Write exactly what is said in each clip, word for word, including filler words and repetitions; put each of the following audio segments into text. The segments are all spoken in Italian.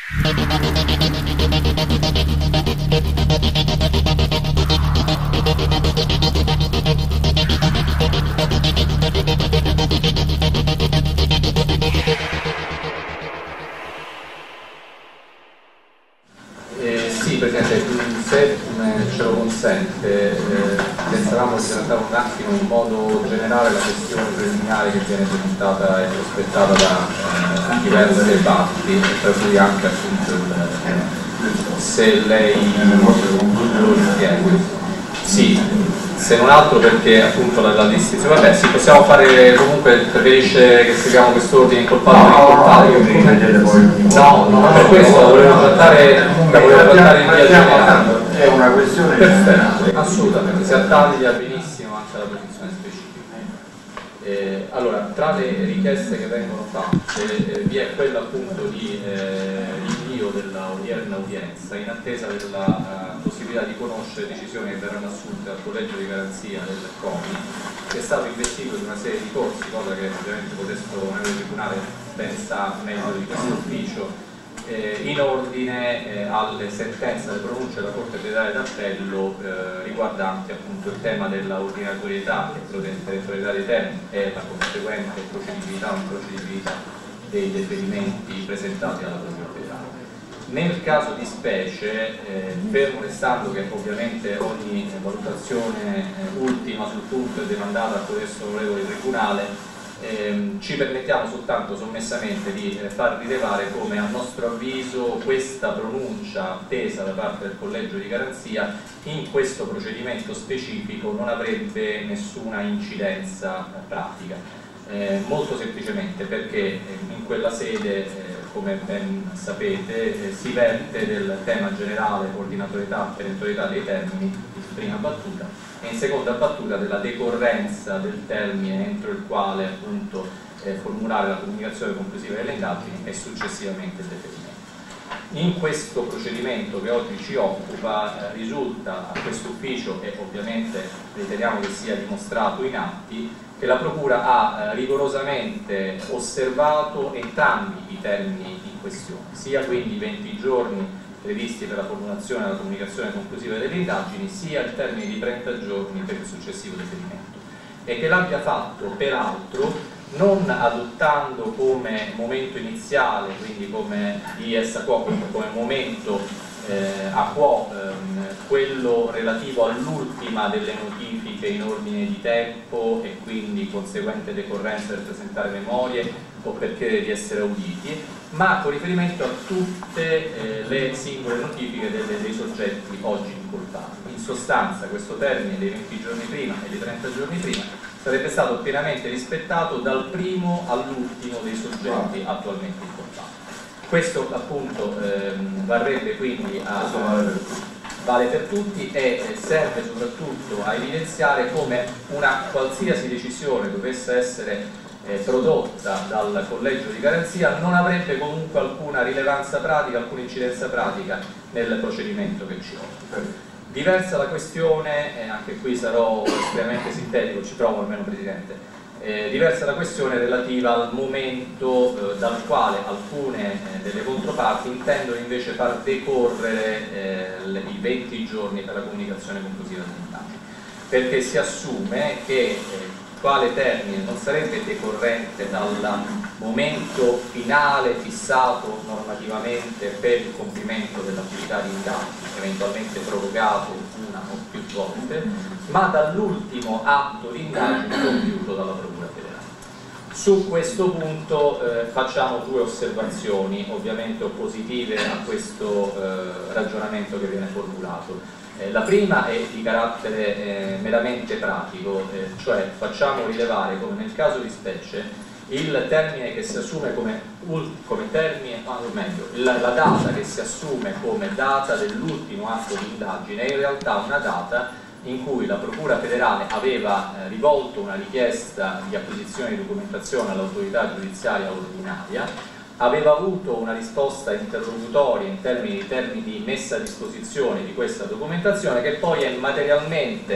Eh, sì, Presidente, se ce lo consente, eh, pensavamo di trattare un attimo in modo generale la questione preliminare che viene presentata e prospettata da eh, diverse parti, tra cui anche appunto il, eh, se lei lo ritiene. Sì, se non altro perché appunto la, la distinzione, vabbè sì, possiamo fare comunque, preferisce che seguiamo quest'ordine incolpato o incolpato? No, no, per questo la volevo trattare, la volevo trattare in via generale. È una questione perfetto, assolutamente, si attaglia benissimo anche alla posizione specifica. Eh, allora, tra le richieste che vengono fatte eh, vi è quella appunto di eh, rinvio della odierna udienza in attesa della uh, possibilità di conoscere decisioni che verranno assunte dal collegio di garanzia del CONI, che è stato investito di una serie di corsi, cosa che ovviamente Modesto Onorevole Tribunale ben sa meglio di questo ufficio, eh, in ordine eh, alle sentenze, alle pronunce della Corte Federale d'Appello eh, riguardanti appunto il tema della ordinatorietà e perentorietà dei termini e la conseguente procedibilità o improcedibilità dei deferimenti presentati alla Procura Federale. Nel caso di specie, eh, fermo restando che ovviamente ogni valutazione eh, ultima sul punto è demandata a questo onorevole Tribunale, ehm, ci permettiamo soltanto sommessamente di eh, far rilevare come a nostro avviso questa pronuncia attesa da parte del collegio di garanzia in questo procedimento specifico non avrebbe nessuna incidenza eh, pratica. Eh, molto semplicemente perché eh, in quella sede eh, come ben sapete, eh, si verte del tema generale ordinatorietà e perentorietà dei termini in prima battuta e in seconda battuta della decorrenza del termine entro il quale appunto eh, formulare la comunicazione conclusiva delle indagini e successivamente il deferimento. In questo procedimento che oggi ci occupa eh, risulta a questo ufficio e ovviamente riteniamo che sia dimostrato in atti che la Procura ha eh, rigorosamente osservato entrambi i termini in questione, sia quindi i venti giorni previsti per la formulazione e la comunicazione conclusiva delle indagini, sia il termine di trenta giorni per il successivo deferimento, e che l'abbia fatto peraltro non adottando come momento iniziale, quindi come dies a quo, come momento eh, a quo ehm, quello relativo all'ultima delle notifiche in ordine di tempo e quindi conseguente decorrenza per presentare memorie o per chiedere di essere auditi, ma con riferimento a tutte eh, le singole notifiche delle, dei soggetti oggi incolpati. In sostanza questo termine dei venti giorni prima e dei trenta giorni prima sarebbe stato pienamente rispettato dal primo all'ultimo dei soggetti attualmente incolpati. Questo appunto ehm, varrebbe quindi a, vale per tutti e serve soprattutto a evidenziare come una qualsiasi decisione dovesse essere eh, prodotta dal collegio di garanzia non avrebbe comunque alcuna rilevanza pratica, alcuna incidenza pratica nel procedimento che ci occupa. Diversa la questione, e anche qui sarò estremamente sintetico, ci provo almeno Presidente, eh, diversa la questione relativa al momento eh, dal quale alcune eh, delle controparti intendono invece far decorrere eh, le, i venti giorni per la comunicazione conclusiva dell'indagine, perché si assume che eh, quale termine non sarebbe decorrente dal momento finale fissato normativamente per il compimento dell'attività di indagine, eventualmente prorogato una o più volte, ma dall'ultimo atto di indagine compiuto dalla Procura Federale. Su questo punto eh, facciamo due osservazioni, ovviamente oppositive a questo eh, ragionamento che viene formulato. Eh, la prima è di carattere eh, meramente pratico, eh, cioè facciamo rilevare come nel caso di specie il termine che si assume come, come termine, o meglio, la, la data che si assume come data dell'ultimo atto di indagine è in realtà una data in cui la Procura Federale aveva eh, rivolto una richiesta di acquisizione di documentazione all'autorità giudiziaria ordinaria, aveva avuto una risposta interlocutoria in termini di, termini di messa a disposizione di questa documentazione che poi è materialmente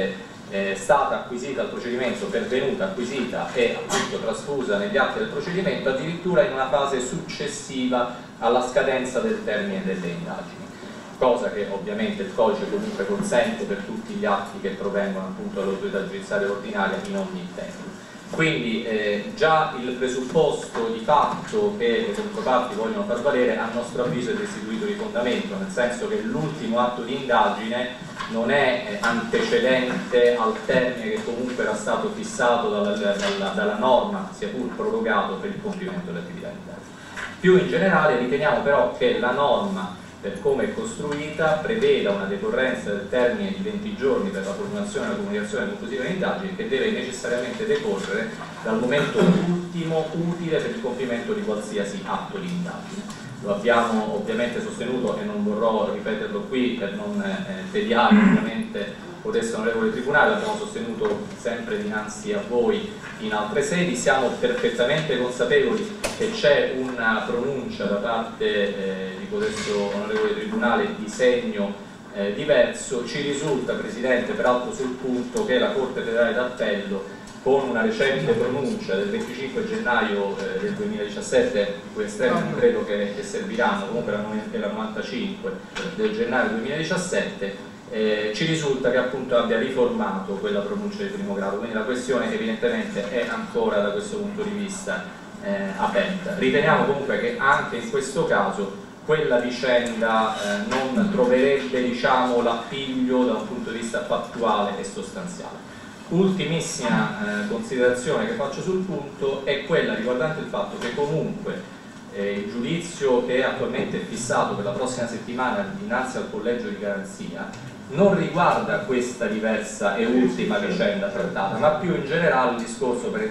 è stata acquisita al procedimento, pervenuta, acquisita e appunto trasfusa negli atti del procedimento addirittura in una fase successiva alla scadenza del termine delle indagini, cosa che ovviamente il codice comunque consente per tutti gli atti che provengono appunto dall'autorità giudiziaria ordinaria in ogni tempo. Quindi eh, già il presupposto di fatto che le controparti vogliono far valere a nostro avviso è destituito di fondamento, nel senso che l'ultimo atto di indagine non è eh, antecedente al termine che comunque era stato fissato dalla, dalla, dalla norma, sia pur prorogato per il compimento dell'attività di indagine. Più in generale riteniamo però che la norma, per come è costruita, preveda una decorrenza del termine di venti giorni per la formulazione e la comunicazione conclusiva delle indagini, che deve necessariamente decorrere dal momento ultimo utile per il compimento di qualsiasi atto di indagine. Lo abbiamo ovviamente sostenuto e non vorrò ripeterlo qui per non eh, tediare ovviamente potesse onorevole tribunale, l'abbiamo sostenuto sempre dinanzi a voi in altre sedi. Siamo perfettamente consapevoli che c'è una pronuncia da parte eh, di codesto onorevole tribunale di segno eh, diverso. Ci risulta, Presidente, peraltro sul punto, che la Corte Federale d'Appello, con una recente pronuncia del venticinque gennaio eh, del duemiladiciassette, di cui estremi non credo che, che serviranno, comunque è la novantacinque del gennaio duemiladiciassette, Eh, ci risulta che appunto abbia riformato quella pronuncia di primo grado, quindi la questione evidentemente è ancora da questo punto di vista eh, aperta. Riteniamo comunque che anche in questo caso quella vicenda eh, non troverebbe, diciamo, l'appiglio da un punto di vista fattuale e sostanziale. Ultimissima eh, considerazione che faccio sul punto è quella riguardante il fatto che comunque eh, il giudizio che è attualmente fissato per la prossima settimana dinanzi al collegio di garanzia non riguarda questa diversa e ultima vicenda trattata, ma più in generale il discorso per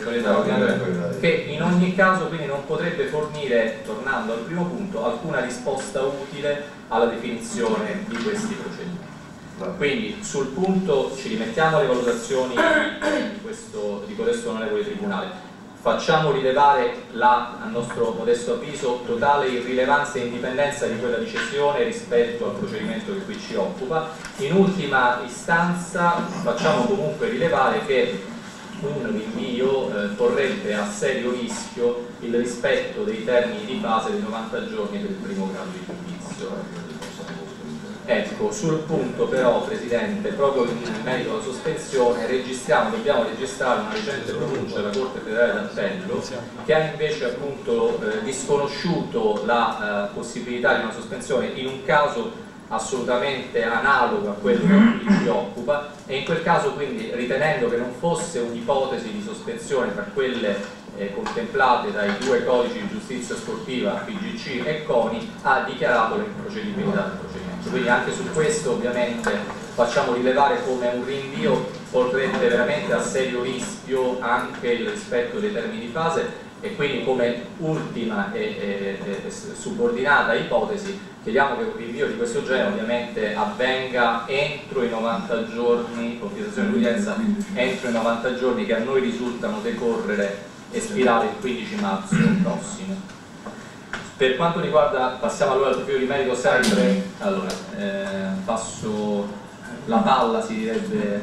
il che in ogni caso quindi non potrebbe fornire, tornando al primo punto, alcuna risposta utile alla definizione di questi procedimenti. Quindi sul punto ci rimettiamo alle valutazioni di questo di codesto onorevole tribunale. Facciamo rilevare la, a nostro modesto avviso, totale irrilevanza e indipendenza di quella decisione rispetto al procedimento che qui ci occupa. In ultima istanza facciamo comunque rilevare che un rinvio eh, porrebbe a serio rischio il rispetto dei termini di base dei novanta giorni per il primo grado di giudizio. Ecco, sul punto però, Presidente, proprio in merito alla sospensione, registriamo, dobbiamo registrare una recente pronuncia della Corte Federale d'Appello che ha invece appunto eh, disconosciuto la eh, possibilità di una sospensione in un caso assolutamente analogo a quello di cui ci occupa, e in quel caso quindi, ritenendo che non fosse un'ipotesi di sospensione tra quelle eh, contemplate dai due codici di giustizia sportiva, P G C e CONI, ha dichiarato l'improcedibilità del procedimento. Quindi anche su questo ovviamente facciamo rilevare come un rinvio porrebbe veramente a serio rischio anche il rispetto dei termini di fase, e quindi come ultima e, e, e subordinata ipotesi chiediamo che un rinvio di questo genere ovviamente avvenga entro i novanta giorni, con fissazione di udienza entro i novanta giorni che a noi risultano decorrere, espirare il quindici marzo prossimo. Per quanto riguarda, passiamo allora al profilo di merito sempre, allora, eh, passo la palla, si direbbe.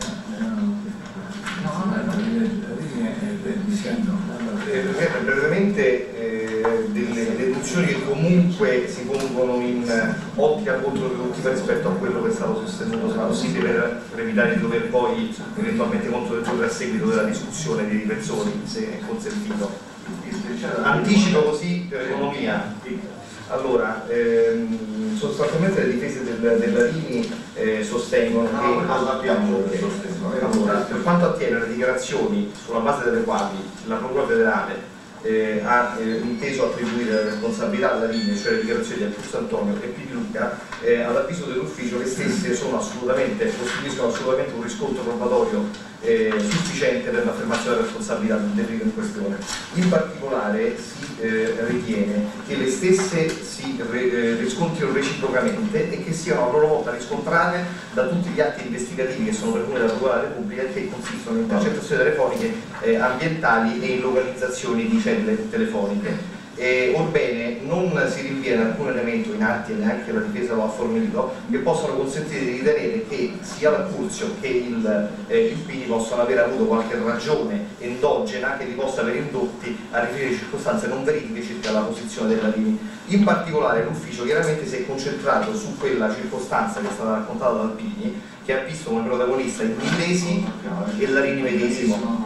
Brevemente eh, delle deduzioni che comunque si pongono in ottica controproduttiva rispetto a quello che è stato sostenuto, se possibile, per, per evitare di dover poi eventualmente controdurre a seguito della discussione dei persone, se è consentito. Anticipo così per economia. Allora, ehm, sostanzialmente le difese del, della Rini eh, sostengono che allora, per quanto attiene alle dichiarazioni sulla base delle quali la Procura federale eh, ha eh, inteso attribuire la responsabilità alla Rini, cioè le dichiarazioni di Augusto Antonio e P. Di Luca, eh, all'avviso dell'ufficio le stesse sono assolutamente, costituiscono assolutamente un riscontro probatorio Eh, sufficiente per l'affermazione della responsabilità del delitto in questione. In particolare si eh, ritiene che le stesse si re, eh, riscontrino reciprocamente e che siano a loro volta riscontrate da tutti gli atti investigativi che sono pervenuti dalla Procura della Repubblica e che consistono in intercettazioni telefoniche eh, ambientali e in localizzazioni di celle telefoniche. Eh, orbene, non si rinviene alcun elemento in atti e neanche la difesa lo ha fornito che possano consentire di ritenere che sia la Curzio che il, eh, il Pini possano aver avuto qualche ragione endogena che li possa aver indotti a riferire circostanze non verifiche circa la posizione della Pini. In particolare l'ufficio chiaramente si è concentrato su quella circostanza che è stata raccontata dal Pini, che ha visto come protagonista il Millesi e la Rini medesimo.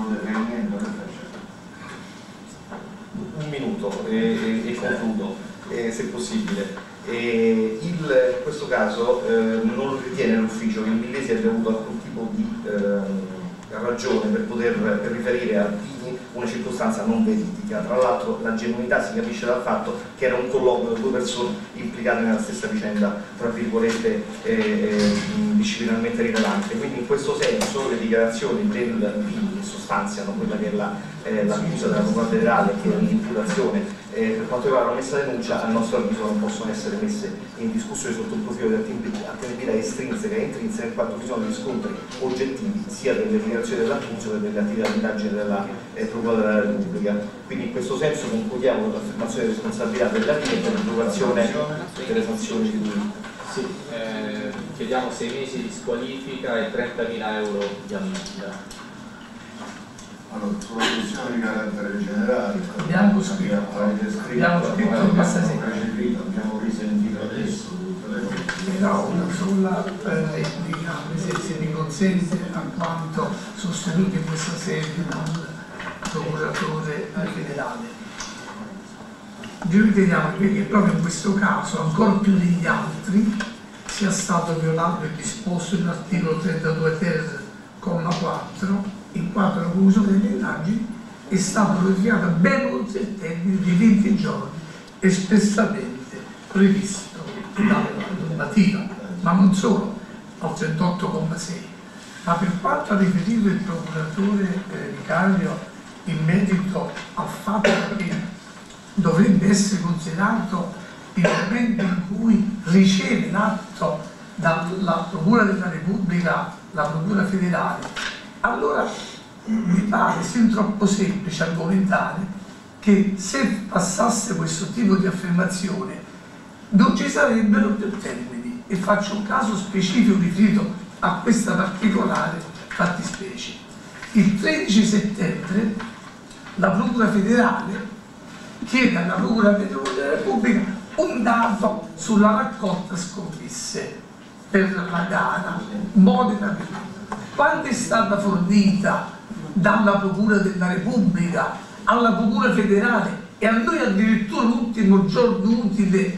Un minuto e, e, e concludo, eh, se possibile. E il, in questo caso eh, non ritiene l'ufficio che il Millesi abbia avuto alcun tipo di eh, ragione per poter per riferire a Pini una circostanza non verifica. Tra l'altro la genuinità si capisce dal fatto che era un colloquio di due persone implicate nella stessa vicenda, tra virgolette, eh, eh, disciplinarmente rilevante. Quindi in questo senso le dichiarazioni del Pini sostanziano quella che è la eh, l'accusa della Procura federale, che è l'imputazione eh, per quanto riguarda la messa denuncia, a nostro avviso non possono essere messe in discussione sotto il profilo di attendibilità estrinseca e intrinseca, in quanto ci sono riscontri oggettivi sia delle dichiarazioni dell'accusa che delle attività di indagine della eh, Procura della Repubblica. Quindi in questo senso concludiamo con l'affermazione di responsabilità della P I E per l'approvazione delle sanzioni di cui. Sì, eh, chiediamo sei mesi di squalifica e trentamila euro di ammenda. Allora, sulla questione di carattere generale, abbiamo scritto, avete scritto, abbiamo scritto abbiamo questa abbiamo risentito adesso tutte le cose. però sulla eh, diciamo, se, se mi consente, a quanto sostenuto in questa sede dal procuratore federale. Noi riteniamo che proprio in questo caso, ancora più degli altri, sia stato violato il disposto dell'articolo trentadue ter, comma quattro, in quanto la conclusione delle indagini è stata notificata ben oltre il termine di venti giorni espressamente previsto dalla normativa, ma non solo, al trentotto comma sei. Ma per quanto ha riferito il procuratore eh, vicario in merito al fatto che dovrebbe essere considerato il momento in cui riceve l'atto dalla Procura della Repubblica, la Procura federale, allora mi pare sin troppo semplice argomentare che se passasse questo tipo di affermazione non ci sarebbero più termini, e faccio un caso specifico riferito a questa particolare fattispecie. Il tredici settembre la Procura federale chiede alla Procura della Repubblica un dato sulla raccolta scommesse per la gara Modena. Quando è stata fornita dalla Procura della Repubblica alla Procura federale e a noi addirittura l'ultimo giorno utile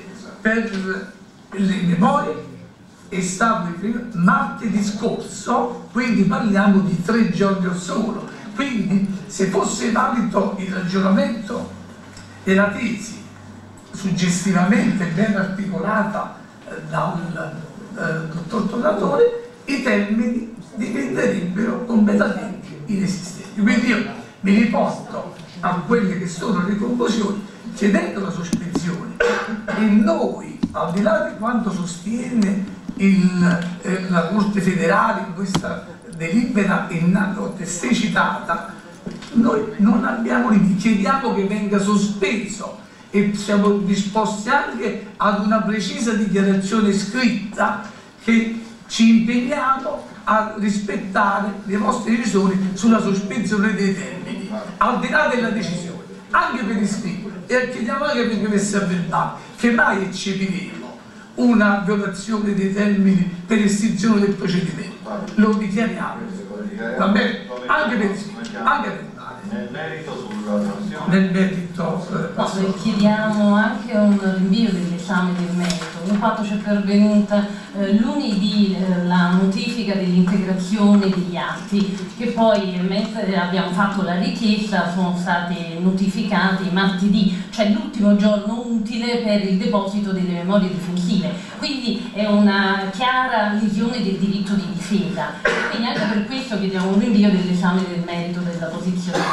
per le memorie è stato il martedì scorso, quindi parliamo di tre giorni o solo. Quindi se fosse valido il ragionamento e la tesi suggestivamente ben articolata eh, dal eh, dottor Tornatore, i termini diventerebbero completamente inesistenti. Quindi io mi riporto a quelle che sono le conclusioni chiedendo la sospensione, e noi, al di là di quanto sostiene il, eh, la Corte federale in questa delibera testé citata, noi non abbiamo limiti, chiediamo che venga sospeso e siamo disposti anche ad una precisa dichiarazione scritta che ci impegniamo a rispettare le vostre decisioni sulla sospensione dei termini, al di là della decisione, anche per iscritto, e chiediamo anche perché messe a verbale che mai eccepiremo una violazione dei termini per estinzione del procedimento. Lo dichiariamo, va bene? Anche per iscritto, anche per nel merito sulla sanzione. nel merito eh, chiediamo anche un rinvio dell'esame del merito, in quanto ci è pervenuta eh, lunedì eh, la notifica dell'integrazione degli atti, che poi mentre abbiamo fatto la richiesta sono stati notificati martedì, cioè l'ultimo giorno utile per il deposito delle memorie difensive, quindi è una chiara lesione del diritto di difesa, quindi anche per questo chiediamo un rinvio dell'esame del merito della posizione.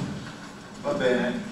Va bene.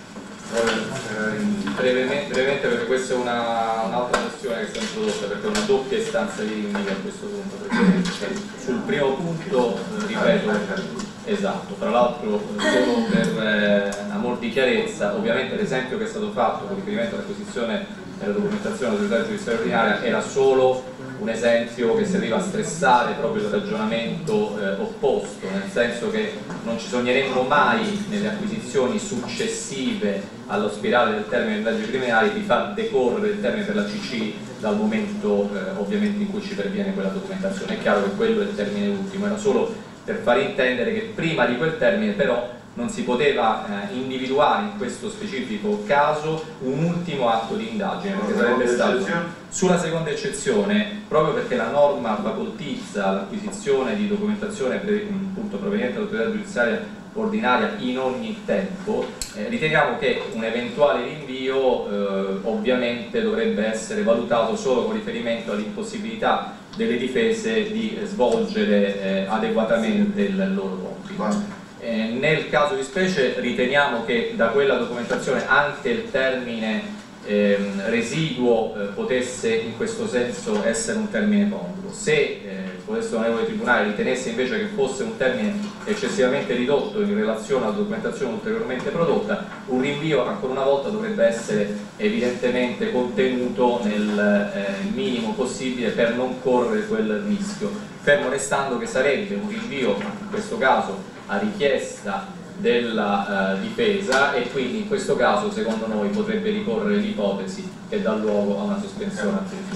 Brevemente, brevemente, perché questa è un'altra un questione che è stata introdotta, perché è una doppia istanza di rinvio a questo punto, perché sul primo punto, ripeto, Esatto, tra l'altro solo per eh, amor di chiarezza, ovviamente l'esempio che è stato fatto con riferimento all'acquisizione della documentazione dell'autorità giudiziaria ordinaria era solo un esempio che serviva a stressare proprio il ragionamento eh, opposto, nel senso che non ci sogneremmo mai nelle acquisizioni successive allo spirale del termine delle indagini criminali di far decorrere il termine per la C C dal momento eh, ovviamente in cui ci perviene quella documentazione. È chiaro che quello è il termine ultimo, era solo per far intendere che prima di quel termine però non si poteva eh, individuare in questo specifico caso un ultimo atto di indagine, perché sarebbe stato sulla seconda eccezione, proprio perché la norma facoltizza l'acquisizione di documentazione per, appunto, proveniente dall'autorità giudiziaria ordinaria in ogni tempo, eh, riteniamo che un eventuale rinvio eh, ovviamente dovrebbe essere valutato solo con riferimento all'impossibilità delle difese di svolgere eh, adeguatamente il loro compito. Eh, nel caso di specie riteniamo che da quella documentazione anche il termine ehm, residuo eh, potesse in questo senso essere un termine congruo. Se eh, il podesto onorevole tribunale ritenesse invece che fosse un termine eccessivamente ridotto in relazione alla documentazione ulteriormente prodotta, un rinvio ancora una volta dovrebbe essere evidentemente contenuto nel eh, minimo possibile per non correre quel rischio, fermo restando che sarebbe un rinvio in questo caso a richiesta della uh, difesa, e quindi in questo caso secondo noi potrebbe ricorrere l'ipotesi che dà luogo a una sospensione.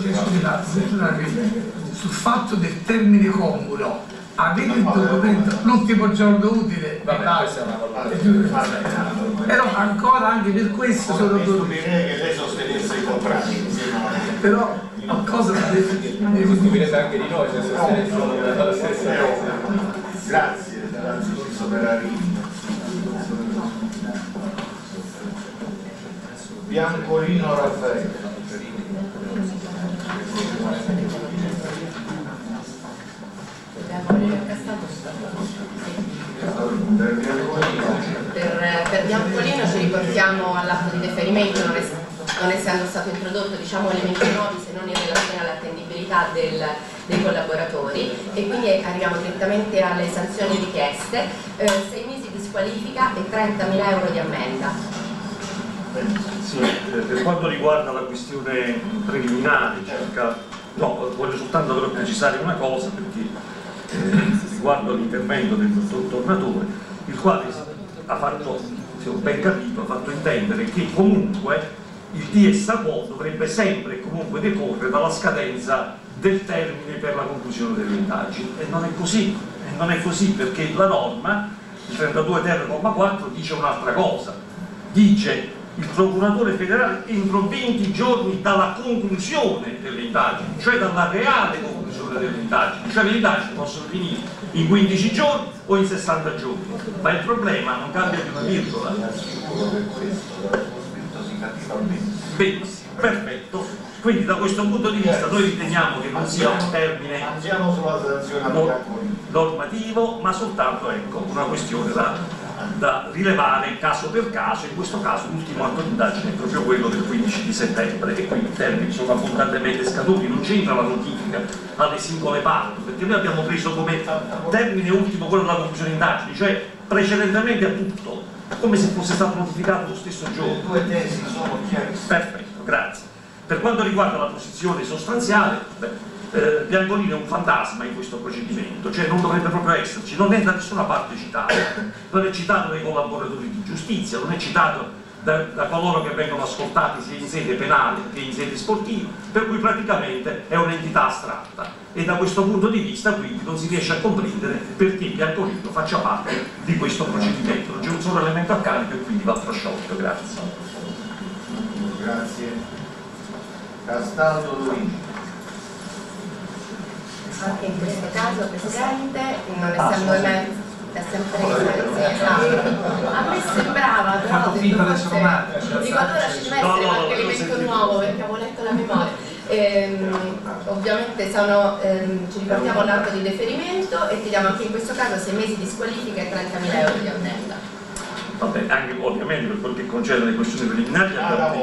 Sul fatto del termine congruo, avete il documento l'ultimo giorno utile, vabbè, questa è una valutazione. Però ancora anche per questo sono stupirei che lei sostenesse i contrari, però a cosa mi stupirete anche di noi se sostenessimo la stessa cosa. Grazie. Biancolino Raffaele. Per, per Biancolino ci riportiamo all'atto di deferimento, non, es non essendo stato introdotto, diciamo, elementi nuovi se non in relazione all'attendibilità del, dei collaboratori, e quindi arriviamo direttamente alle sanzioni richieste, eh, sei mesi di squalifica e trentamila euro di ammenda. Sì, eh, per quanto riguarda la questione preliminare, circa, no, voglio soltanto però precisare una cosa, perché eh, riguardo all'intervento del dottor Tornatore, il quale ha fatto, se ho ben capito, ha fatto intendere che comunque il dies a quo dovrebbe sempre e comunque decorrere dalla scadenza del termine per la conclusione delle indagini, e non è così, e non è così perché la norma, il trentadue ter comma quattro, dice un'altra cosa, dice il procuratore federale entro venti giorni dalla conclusione delle indagini, cioè dalla reale conclusione delle indagini, cioè le indagini possono finire in quindici giorni o in sessanta giorni, ma il problema non cambia di una virgola. Benissimo, perfetto. Quindi da questo punto di vista noi riteniamo che non sia un termine normativo, ma soltanto, ecco, una questione da, da rilevare caso per caso. In questo caso l'ultimo atto di indagine è proprio quello del quindici di settembre, e quindi i termini sono abbondantemente scaduti, non c'entra la notifica alle singole parti, perché noi abbiamo preso come termine ultimo quello della conclusione indagini, cioè precedentemente a tutto, come se fosse stato notificato lo stesso giorno. Le due tesi sono chiarissime. Perfetto, grazie. Per quanto riguarda la posizione sostanziale, beh, eh, Biancolino è un fantasma in questo procedimento, cioè non dovrebbe proprio esserci, non è da nessuna parte citato, non è citato dai collaboratori di giustizia, non è citato da, da coloro che vengono ascoltati sia in sede penale che in sede sportiva, per cui praticamente è un'entità astratta, e da questo punto di vista quindi non si riesce a comprendere perché Biancolino faccia parte di questo procedimento, non c'è un solo elemento a carico e quindi va prosciolto. Grazie. Grazie. Castaldo Luigi. Anche in questo caso, Presidente, non essendo emerso, è sempre esatto. A me sembrava, però dico allora ci deve essere qualche elemento nuovo, perché avevo letto la memoria. Ehm, ovviamente sono, ehm, ci riportiamo all'atto di deferimento e chiediamo anche in questo caso sei mesi di squalifica e trentamila euro di ammenda. Vabbè, anche ovviamente per quel che concerne le questioni preliminari,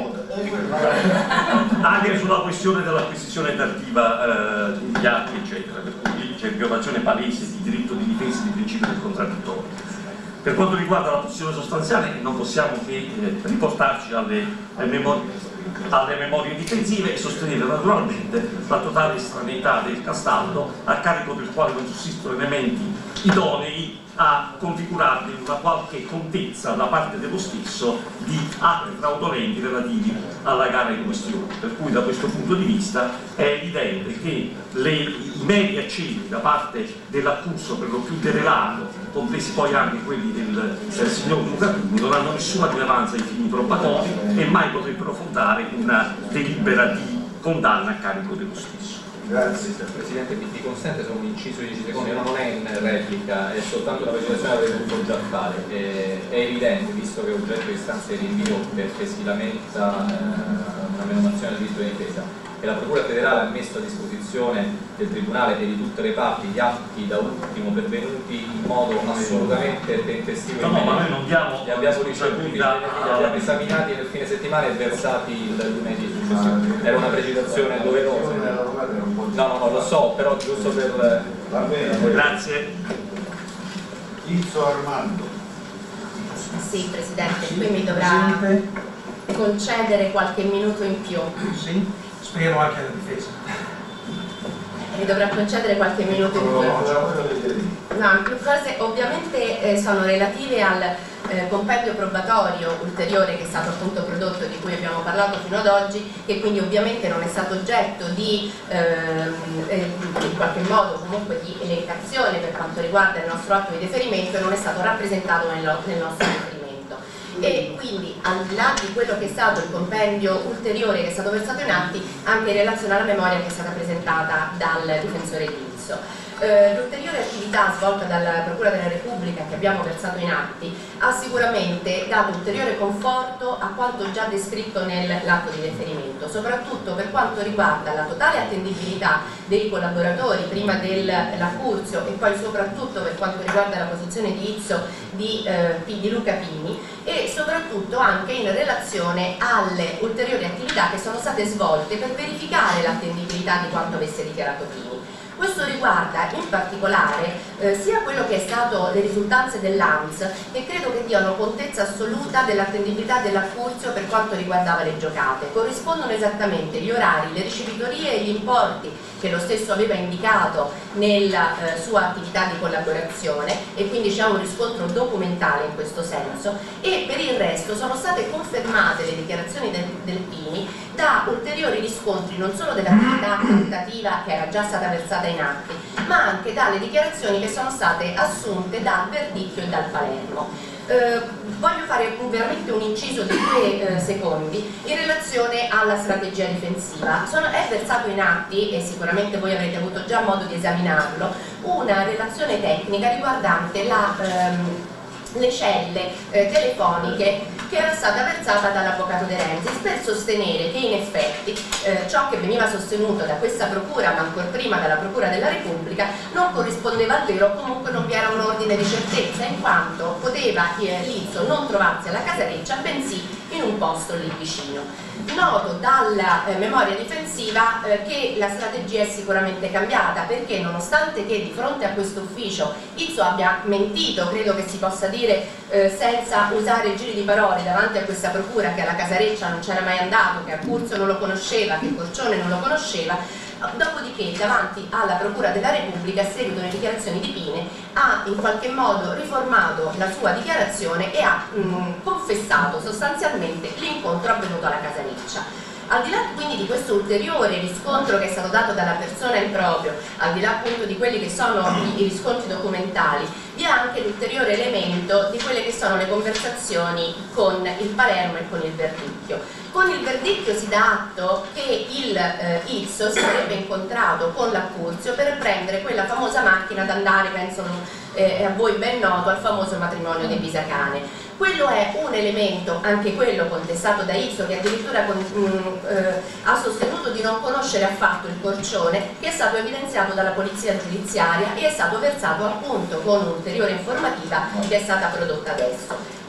anche sulla questione dell'acquisizione tardiva eh, degli atti, eccetera, per cui c'è violazione palese di diritto di difesa e di principio del contraddittorio. Per quanto riguarda la posizione sostanziale, non possiamo che eh, riportarci alle, alle, memorie, alle memorie difensive e sostenere naturalmente la totale estraneità del Castaldo, a carico del quale non sussistono elementi idonei a configurarne una qualche contezza da parte dello stesso di atti fraudolenti relativi alla gara in questione. Per cui da questo punto di vista è evidente che le, i meri accesi da parte dell'accuso, per lo più querelato, compresi poi anche quelli del, del signor Luca Pini, non hanno nessuna rilevanza ai fini probatori e mai potrebbero fondare una delibera di condanna a carico dello stesso. Grazie. Presidente, mi consente solo un inciso di dieci secondi, no, non è in replica, è soltanto una precisazione che avrei dovuto già fare. Eh, è evidente, visto che è oggetto di istanza di rinvio perché si lamenta eh, una menomazione del diritto di difesa, e la Procura federale ha messo a disposizione del Tribunale e di tutte le parti gli atti da ultimo pervenuti in modo assolutamente tempestivo. No, no, ma noi non diamo, li abbiamo ricevuti, li abbiamo esaminati nel fine settimana e versati il lunedì successivo. Era una precisazione doverosa. No, no, no, lo so, però giusto per... Grazie. Izzo Armando. Sì, Presidente, qui mi dovrà concedere qualche minuto in più. Sì, spero anche alla difesa. Mi dovrà concedere qualche minuto in più. No, più cose ovviamente eh, sono relative al eh, compendio probatorio ulteriore che è stato appunto prodotto, di cui abbiamo parlato fino ad oggi, che quindi ovviamente non è stato oggetto di ehm, eh, in qualche modo comunque di elencazione per quanto riguarda il nostro atto di deferimento, e non è stato rappresentato nel, nel nostro deferimento. E quindi al di là di quello che è stato il compendio ulteriore che è stato versato in atti, anche in relazione alla memoria che è stata presentata dal difensore Lizzo. Eh, l'ulteriore attività svolta dalla Procura della Repubblica che abbiamo versato in atti ha sicuramente dato ulteriore conforto a quanto già descritto nell'atto di deferimento, soprattutto per quanto riguarda la totale attendibilità dei collaboratori prima dell'accursio e poi soprattutto per quanto riguarda la posizione di Izzo di, eh, di Luca Pini, e soprattutto anche in relazione alle ulteriori attività che sono state svolte per verificare l'attendibilità di quanto avesse dichiarato Pini. Questo riguarda in particolare eh, sia quello che è stato le risultanze dell'A N S, che credo che diano contezza assoluta dell'attendibilità dell'accursio per quanto riguardava le giocate. Corrispondono esattamente gli orari, le ricevitorie e gli importi che lo stesso aveva indicato nella eh, sua attività di collaborazione, e quindi c'è un riscontro documentale in questo senso, e per il resto sono state confermate le dichiarazioni del, del Pini da ulteriori riscontri non solo dell'attività tentativa che era già stata versata in atti, ma anche dalle dichiarazioni che sono state assunte dal Verdicchio e dal Palermo. Eh, voglio fare un, veramente un inciso di due eh, secondi in relazione alla strategia difensiva. Sono, è versato in atti, e sicuramente voi avrete avuto già modo di esaminarlo, una relazione tecnica riguardante la, ehm, le celle eh, telefoniche che era stata versata dall'avvocato De Renzis per sostenere che in effetti eh, ciò che veniva sostenuto da questa procura, ma ancor prima dalla Procura della Repubblica, non corrispondeva al vero, comunque non vi era un ordine di certezza, in quanto poteva eh, Lizzo non trovarsi alla Casareccia, bensì in un posto lì vicino. Noto dalla eh, memoria difensiva eh, che la strategia è sicuramente cambiata, perché nonostante che di fronte a questo ufficio Izzo abbia mentito, credo che si possa dire eh, senza usare giri di parole davanti a questa procura, che alla Casareccia non c'era mai andato, che Accursio non lo conosceva, che Corcione non lo conosceva, dopodiché davanti alla Procura della Repubblica, a seguito delle dichiarazioni di Pini, ha in qualche modo riformato la sua dichiarazione e ha mh, confessato sostanzialmente l'incontro avvenuto alla Casareccia. Al di là quindi di questo ulteriore riscontro che è stato dato dalla persona in proprio, al di là appunto di quelli che sono i, i riscontri documentali, vi è anche l'ulteriore elemento di quelle che sono le conversazioni con il Palermo e con il Verdicchio. Con il Verdicchio si dà atto che il eh, Izzo si sarebbe incontrato con l'Accursio per prendere quella famosa macchina da andare, penso eh, a voi ben noto, al famoso matrimonio dei Pisacane. Quello è un elemento, anche quello contestato da Izzo, che addirittura con, mh, eh, ha sostenuto di non conoscere affatto il Corcione, che è stato evidenziato dalla polizia giudiziaria e è stato versato appunto con un'ulteriore informativa che è stata prodotta adesso.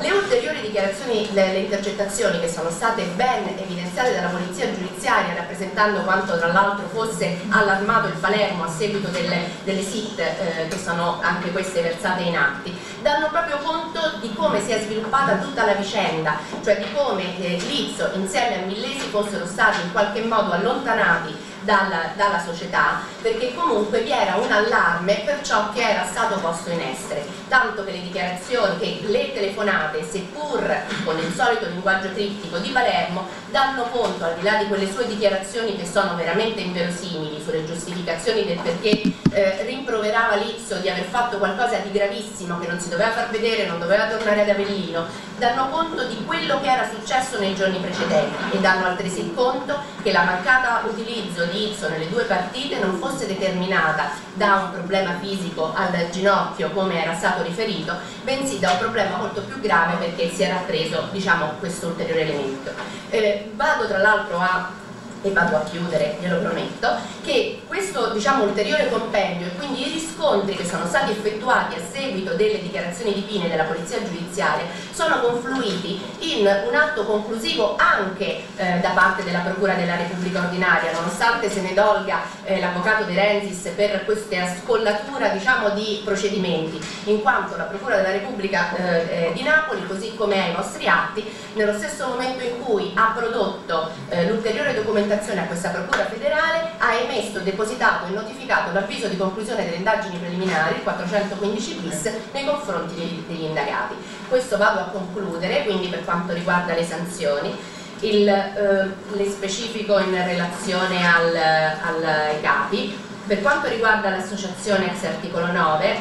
Le ulteriori dichiarazioni, le, le intercettazioni che sono state ben evidenziate dalla polizia giudiziaria, rappresentando quanto tra l'altro fosse allarmato il Palermo a seguito delle, delle S I T eh, che sono anche queste versate in atti, danno proprio conto di come si è sviluppata tutta la vicenda, cioè di come eh, Lizzo insieme a Millesi fossero stati in qualche modo allontanati Dalla, dalla società, perché comunque vi era un allarme per ciò che era stato posto in essere, tanto che le dichiarazioni, che le telefonate, seppur con il solito linguaggio trittico di Palermo, danno conto, al di là di quelle sue dichiarazioni che sono veramente inverosimili sulle giustificazioni del perché eh, rimproverava Lizzo di aver fatto qualcosa di gravissimo che non si doveva far vedere, non doveva tornare ad Avellino, danno conto di quello che era successo nei giorni precedenti e danno altresì conto che la mancata utilizzo di Lizzo nelle due partite non fosse determinata da un problema fisico al ginocchio come era stato riferito, bensì da un problema molto più grave perché si era preso, diciamo, questo ulteriore elemento. Eh, vado tra l'altro a e vado a chiudere, glielo prometto, che questo, diciamo, ulteriore compendio e quindi i riscontri che sono stati effettuati a seguito delle dichiarazioni di Pini della polizia giudiziaria sono confluiti in un atto conclusivo anche eh, da parte della Procura della Repubblica ordinaria, nonostante se ne dolga eh, l'avvocato De Renzis per questa scollatura, diciamo, di procedimenti, in quanto la Procura della Repubblica eh, eh, di Napoli, così come ai vostri atti, nello stesso momento in cui ha prodotto eh, l'ulteriore documentazione a questa Procura federale, ha emesso, depositato e notificato l'avviso di conclusione delle indagini preliminari, il quattrocentoquindici bis, nei confronti degli, degli indagati. Questo vado a concludere, quindi per quanto riguarda le sanzioni, il, eh, le specifico in relazione al, al, ai capi. Per quanto riguarda l'associazione ex articolo nove,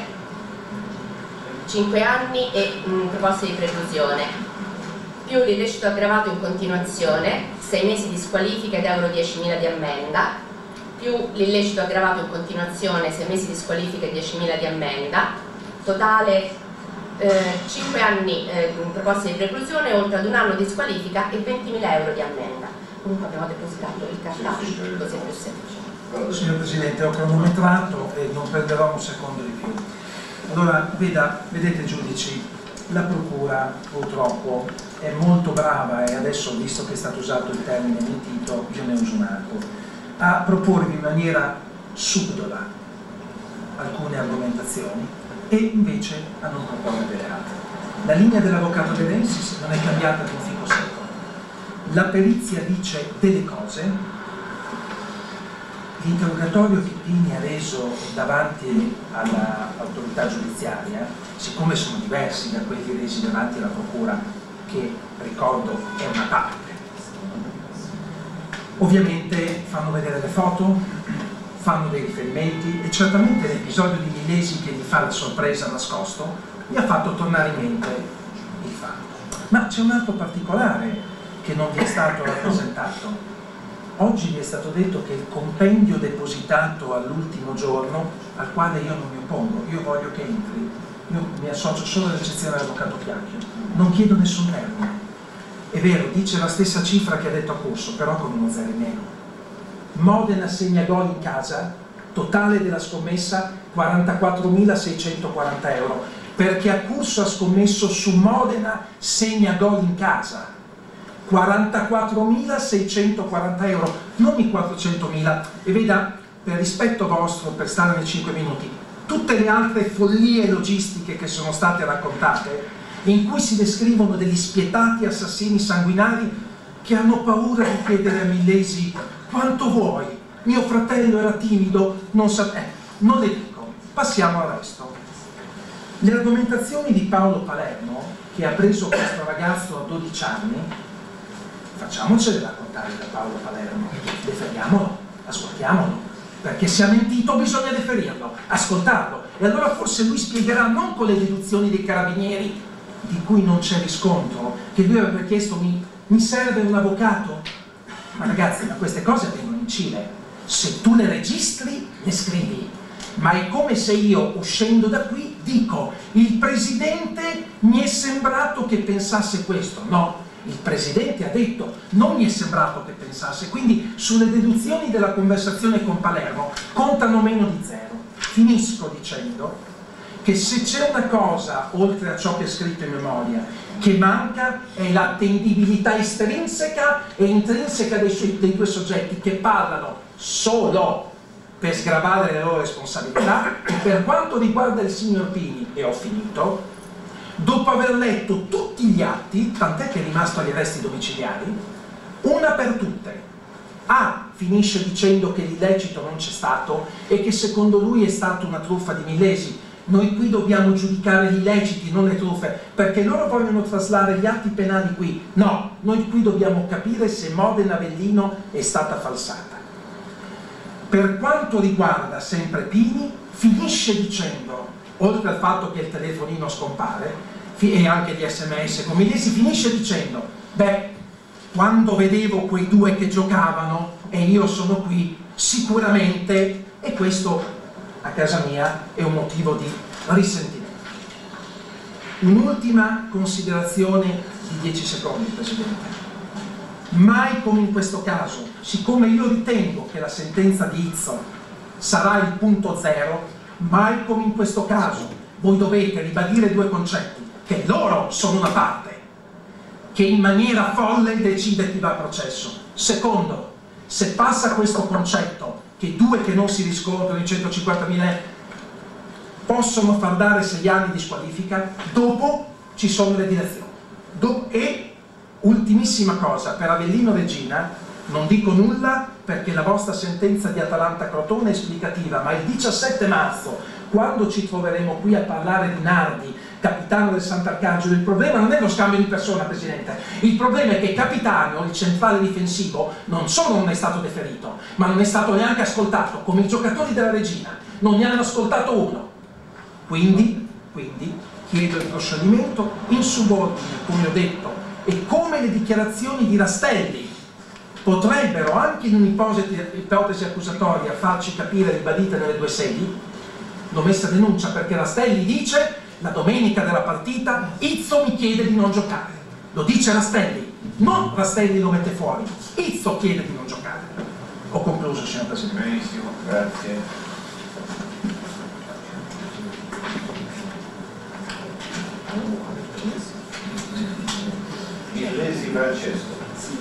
cinque anni e mh, proposte di preclusione, più l'illecito aggravato in continuazione, sei mesi di squalifica ed euro diecimila di ammenda, più l'illecito aggravato in continuazione, sei mesi di squalifica e diecimila di ammenda, totale eh, cinque anni eh, in proposta di preclusione, oltre ad un anno di squalifica e ventimila euro di ammenda. Comunque abbiamo depositato il cartaceo, così è più semplice. Signor Presidente, ho cronometrato e non perderò un secondo di più. Allora, veda, vedete giudici, la Procura purtroppo è molto brava, e adesso, visto che è stato usato il termine mentito, io ne uso un altro, a proporvi in maniera subdola alcune argomentazioni e invece a non proporre delle altre. La linea dell'avvocato De Renzis non è cambiata di un fico secco. La perizia dice delle cose, l'interrogatorio che Pini ha reso davanti all'autorità giudiziaria, siccome sono diversi da quelli resi davanti alla Procura, che ricordo è una parte, ovviamente fanno vedere le foto, fanno dei riferimenti e certamente l'episodio di Millesi che gli fa la sorpresa nascosto mi ha fatto tornare in mente il fatto. Ma c'è un altro particolare che non vi è stato rappresentato. Oggi vi è stato detto che il compendio depositato all'ultimo giorno, al quale io non mi oppongo, io voglio che entri, io mi associo solo all'eccezione dell'avvocato Chiacchio, non chiedo nessun termine. È vero, dice la stessa cifra che ha detto a Corso, però con uno zero in meno. Modena segna gol in casa, totale della scommessa quarantaquattromilaseicentoquaranta euro, perché a Corso ha scommesso su Modena segna gol in casa. quarantaquattromilaseicentoquaranta euro, non i quattrocentomila. E veda, per rispetto vostro, per stare nei cinque minuti, tutte le altre follie logistiche che sono state raccontate, in cui si descrivono degli spietati assassini sanguinari che hanno paura di chiedere a Millesi quanto vuoi, mio fratello era timido, non sa... Eh, non le dico, passiamo al resto. Le argomentazioni di Paolo Palermo, che ha preso questo ragazzo a dodici anni, facciamocele raccontare da Paolo Palermo, deferiamolo, ascoltiamolo, perché se ha mentito bisogna deferirlo, ascoltarlo, e allora forse lui spiegherà non con le deduzioni dei carabinieri, di cui non c'è riscontro, che lui aveva chiesto mi, mi serve un avvocato, ma ragazzi, ma queste cose avvengono in Cile, se tu le registri le scrivi, ma è come se io uscendo da qui dico il presidente mi è sembrato che pensasse questo, no, il presidente ha detto non mi è sembrato che pensasse, quindi sulle deduzioni della conversazione con Palermo contano meno di zero. Finisco dicendo che se c'è una cosa, oltre a ciò che è scritto in memoria, che manca è l'attendibilità estrinseca e intrinseca dei, suoi, dei due soggetti, che parlano solo per sgravare le loro responsabilità. E per quanto riguarda il signor Pini, e ho finito, dopo aver letto tutti gli atti, tant'è che è rimasto agli arresti domiciliari, una per tutte, A finisce dicendo che l'illecito non c'è stato e che secondo lui è stata una truffa di Millesi. Noi qui dobbiamo giudicare gli illeciti, non le truffe, perché loro vogliono traslare gli atti penali qui. No, noi qui dobbiamo capire se Modena Avellino è stata falsata. Per quanto riguarda sempre Pini, finisce dicendo, oltre al fatto che il telefonino scompare e anche gli sms con Millesi, finisce dicendo: beh, quando vedevo quei due che giocavano e io sono qui, sicuramente, e questo a casa mia è un motivo di risentimento. Un'ultima considerazione di dieci secondi, Presidente. Mai come in questo caso, siccome io ritengo che la sentenza di Izzo sarà il punto zero, mai come in questo caso voi dovete ribadire due concetti: che loro sono una parte che in maniera folle decide chi va a processo. Secondo, se passa questo concetto che due che non si riscontrano in centocinquantamila possono far dare sei anni di squalifica, dopo ci sono le direzioni. Do e ultimissima cosa, per Avellino Regina non dico nulla perché la vostra sentenza di Atalanta Crotone è esplicativa, ma il diciassette marzo, quando ci troveremo qui a parlare di Nardi, capitano del Sant'Arcangelo, il problema non è lo scambio di persona, Presidente, il problema è che capitano, il centrale difensivo, non solo non è stato deferito, ma non è stato neanche ascoltato, come i giocatori della Regina, non ne hanno ascoltato uno. Quindi, quindi chiedo il proscioglimento in subordine, come ho detto, e come le dichiarazioni di Rastelli potrebbero, anche in un'ipotesi accusatoria, farci capire ribadite nelle due sedi, l'ho messa denuncia perché Rastelli dice: la domenica della partita Izzo mi chiede di non giocare. Lo dice Rastelli, non Rastelli lo mette fuori, Izzo chiede di non giocare. Ho concluso, signor Presidente. Benissimo, grazie. Millesi Francesco.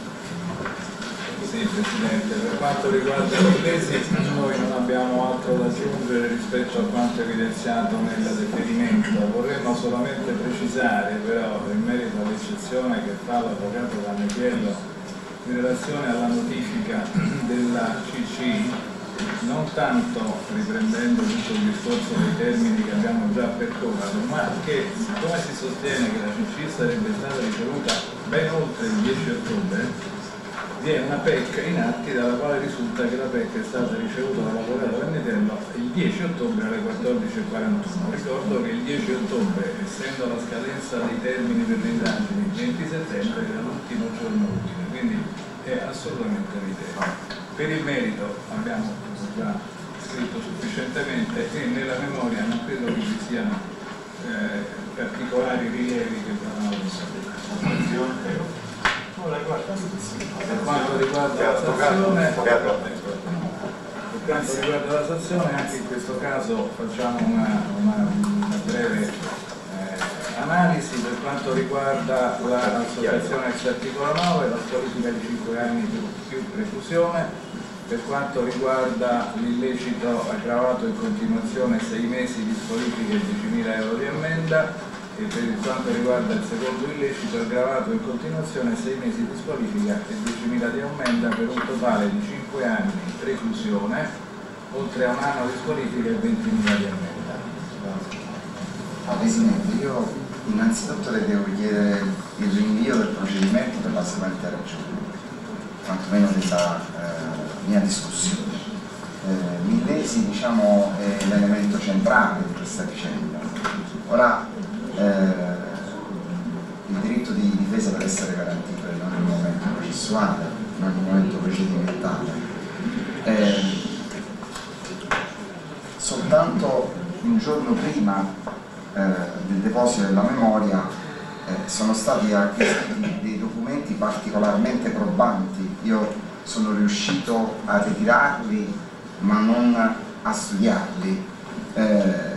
Sì, Presidente, per quanto riguarda Millesi noi non abbiamo altro da aggiungere rispetto a quanto evidenziato nel deferimento. Vorremmo solamente precisare però, in merito all'eccezione che fa l'avvocato Vannechiello in relazione alla notifica della C C, non tanto riprendendo tutto il discorso dei termini che abbiamo già percorso, ma che siccome si sostiene che la C C sarebbe stata ricevuta ben oltre il dieci ottobre, vi è una P E C in atti dalla quale risulta che la P E C è stata ricevuta dall'avvocato Vannitello il dieci ottobre alle quattordici e quarantuno. Ricordo che il dieci ottobre, essendo la scadenza dei termini per le indagini il venti settembre, era l'ultimo giorno utile, quindi è assolutamente evidente. Per il merito abbiamo già scritto sufficientemente e nella memoria non credo che ci siano eh, particolari rilievi che vanno a per quanto riguarda la sanzione, per quanto riguarda la sanzione, anche in questo caso facciamo una, una, una breve eh, analisi. Per quanto riguarda l'associazione ex articolo nove, la squalifica di cinque anni più, più reclusione. Per quanto riguarda l'illecito aggravato in continuazione, sei mesi di squalifica e diecimila euro di ammenda. E per quanto riguarda il secondo illecito aggravato in continuazione, sei mesi di squalifica e diecimila di ammenda, per un totale di cinque anni di reclusione, oltre a un anno di squalifica e ventimila di ammenda. Presidente, io innanzitutto le devo chiedere il rinvio del procedimento per la seguente ragione, quantomeno della eh, mia discussione. Eh, Millesi, diciamo, è l'elemento centrale di questa vicenda. Ora, Eh, il diritto di difesa deve essere garantito non nel momento processuale, non nel momento procedimentale. Eh, soltanto un giorno prima eh, del deposito della memoria eh, sono stati acquisiti dei documenti particolarmente probanti. Io sono riuscito a ritirarli ma non a studiarli. Eh,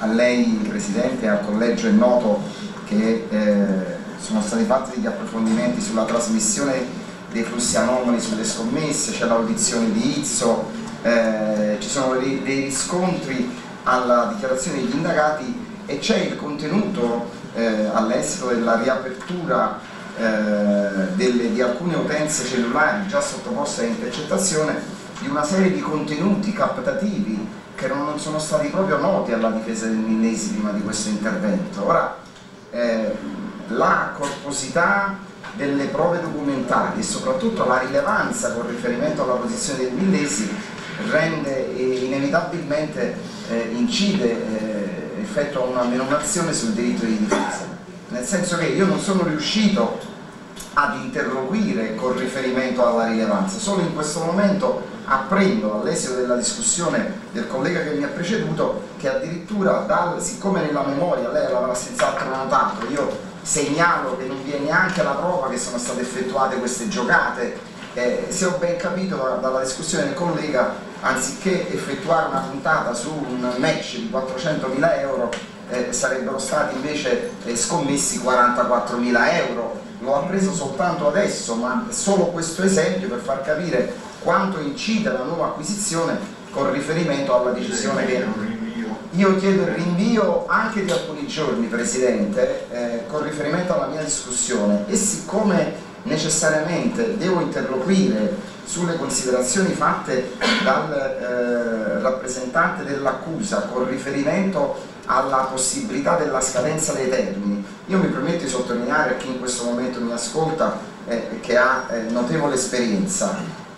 a lei Presidente e al Collegio è noto che eh, sono stati fatti degli approfondimenti sulla trasmissione dei flussi anomali sulle scommesse, c'è l'audizione di Izzo, eh, ci sono dei, dei riscontri alla dichiarazione degli indagati e c'è il contenuto eh, all'esito della riapertura eh, delle, di alcune utenze cellulari già sottoposte a intercettazione di una serie di contenuti captativi che non sono stati proprio noti alla difesa del Millesi prima di questo intervento. Ora, eh, la corposità delle prove documentali e soprattutto la rilevanza con riferimento alla posizione del Millesi rende e inevitabilmente eh, incide, eh, effettua una menomazione sul diritto di difesa, nel senso che io non sono riuscito ad interloquire con riferimento alla rilevanza, solo in questo momento apprendo all'esito della discussione del collega che mi ha preceduto che addirittura dal, siccome nella memoria lei l'avrà senz'altro notato, io segnalo che non vi è neanche la prova che sono state effettuate queste giocate. Eh, se ho ben capito da, dalla discussione del collega, anziché effettuare una puntata su un match di quattrocentomila euro eh, sarebbero stati invece eh, scommessi quarantaquattromila euro. L'ho appreso soltanto adesso, ma solo questo esempio per far capire quanto incide la nuova acquisizione con riferimento alla decisione che io chiedo il rinvio anche di alcuni giorni, Presidente, eh, con riferimento alla mia discussione, e siccome necessariamente devo interloquire sulle considerazioni fatte dal eh, rappresentante dell'accusa con riferimento alla possibilità della scadenza dei termini, io mi permetto di sottolineare a chi in questo momento mi ascolta eh, che ha eh, notevole esperienza: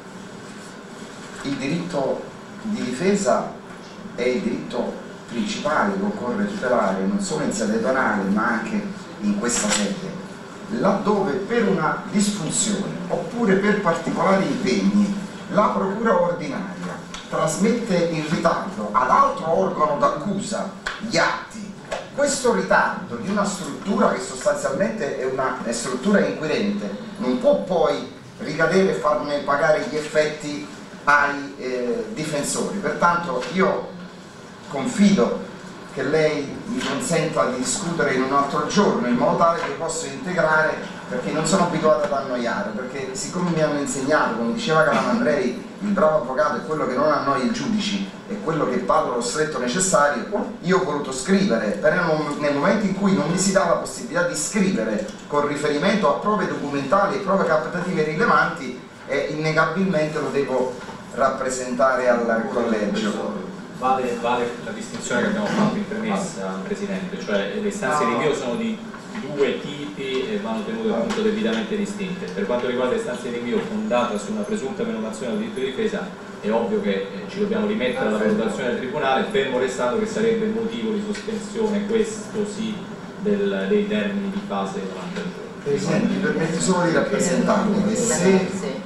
il diritto di difesa è il diritto principale che occorre tutelare non solo in sede penale ma anche in questa sede. Laddove per una disfunzione oppure per particolari impegni la procura ordinaria trasmette in ritardo ad altro organo d'accusa gli atti, questo ritardo di una struttura che sostanzialmente è una è struttura inquirente non può poi ricadere e farne pagare gli effetti ai eh, difensori. Pertanto io confido che lei mi consenta di discutere in un altro giorno in modo tale che posso integrare, perché non sono abituato ad annoiare, perché siccome mi hanno insegnato, come diceva Calamandrei, il bravo avvocato è quello che non annoia i giudici, è quello che parla lo stretto necessario, io ho voluto scrivere, però nel momento in cui non mi si dà la possibilità di scrivere con riferimento a prove documentali e prove captative rilevanti, eh, innegabilmente lo devo rappresentare al collegio. Vale, vale la distinzione che abbiamo fatto in premessa, Presidente, cioè le istanze di rinvio sono di due tipi e vanno tenute appunto debitamente distinte. Per quanto riguarda le istanze di rinvio fondata su una presunta menomazione del diritto di difesa, è ovvio che eh, ci dobbiamo rimettere alla valutazione del Tribunale, fermo restando che sarebbe motivo di sospensione, questo sì, del, dei termini di fase novanta giorni. Presidente, mi permette solo di rappresentarmi che se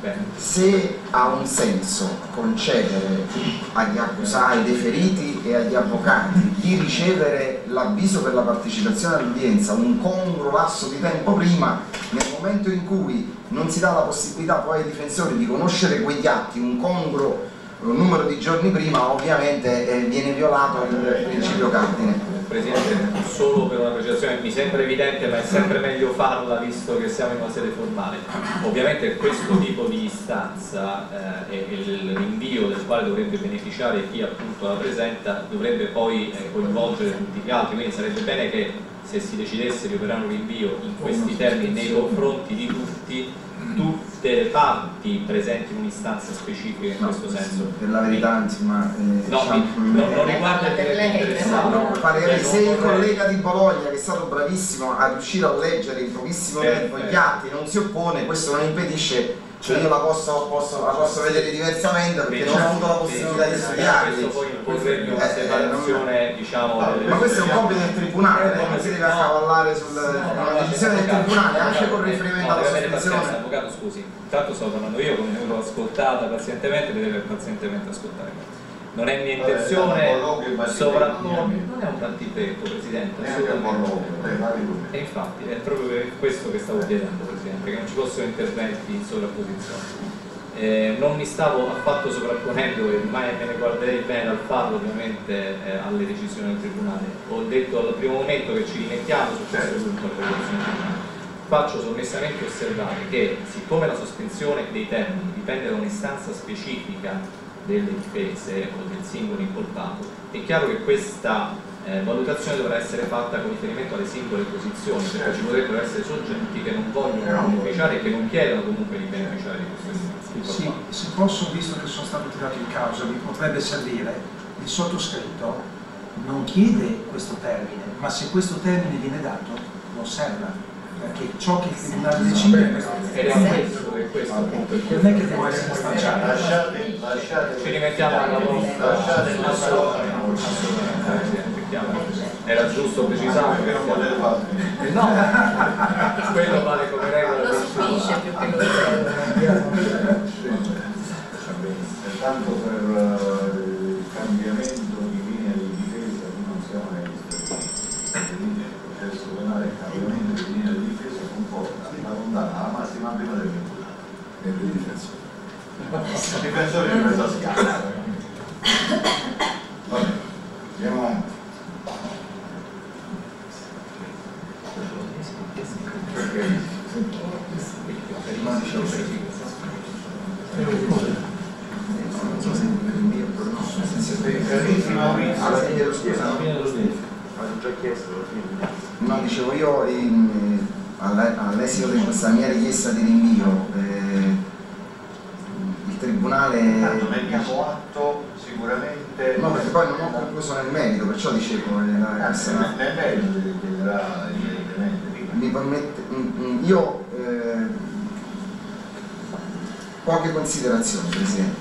se ha un senso concedere agli accusati, ai deferiti e agli avvocati di ricevere l'avviso per la partecipazione all'udienza un congruo lasso di tempo prima, nel momento in cui non si dà la possibilità poi ai difensori di conoscere quegli atti un congruo numero di giorni prima, ovviamente eh, viene violato il principio cardine. Presidente, solo per una precisazione, mi sembra evidente ma è sempre meglio farla visto che siamo in una sede formale. Ovviamente questo tipo di istanza eh, e il rinvio del quale dovrebbe beneficiare chi appunto la presenta dovrebbe poi eh, coinvolgere tutti gli altri, quindi sarebbe bene che se si decidesse di operare un rinvio in questi termini nei confronti di tutti, tutte le parti presenti in un'istanza specifica in no, questo senso. Per la verità, insomma, eh, no, diciamo, mi, no, non riguarda il diretto interessato. No, parere, se il collega di Bologna, che è stato bravissimo a riuscire a leggere in pochissimo tempo gli atti, non si oppone, questo non impedisce. Cioè io la posso, posso, la posso vedere diversamente perché non ho avuto la possibilità di studiarli. Questo poi imporrebbe una separazione, diciamo. No, ma questo è un compito del Tribunale, non si deve accavallare sulla decisione del Tribunale, anche con riferimento alla sospensione. Avvocato, scusi, intanto sto parlando io, come l'ho ascoltata pazientemente, mi deve pazientemente ascoltare. Non è mia intenzione sovrapporre, non è un battipetto, Presidente, e infatti è proprio per questo che stavo chiedendo, Presidente, che non ci fossero interventi in sovrapposizione. Eh, non mi stavo affatto sovrapponendo e mai me ne guarderei bene dal farlo ovviamente eh, alle decisioni del Tribunale. Ho detto al primo momento che ci rimettiamo su questo punto alla valutazione del Tribunale. Faccio sommessamente osservare che siccome la sospensione dei termini dipende da un'istanza specifica delle difese o del singolo incolpato, è chiaro che questa eh, valutazione dovrà essere fatta con riferimento alle singole posizioni, perché ci potrebbero essere soggetti che non vogliono beneficiare e che non chiedono comunque di beneficiare di questa istanza. Sì, se posso, visto che sono stato tirato in causa, mi potrebbe servire, il sottoscritto non chiede questo termine, ma se questo termine viene dato, lo osserva. Perché ciò che il Tribunale decide ed è questo che questo appunto non è che può essere stanciato. Lasciate, lasciate, ci rimettiamo alla vostra lasciate il nostro era giusto precisare che non potete fare. Eh no, quello vale come regola. Lo stupisce più che lo serve. Tanto per uh, il cambiamento di linea di difesa, non siamo nei il processo penale, il cambiamento di linea di difesa comporta la condanna alla massima pena del imputato e del difensore. Il difensore è preso a scala. Vabbè, andiamo avanti. No, dicevo io in, all'esito di questa mia richiesta di rinvio eh, il Tribunale Tanto ne abbiamo atto sicuramente. no, perché poi non ho concluso nel merito, perciò dicevo eh, la, nel merito chiederà evidentemente. mi permette io eh, poche considerazioni, Presidente.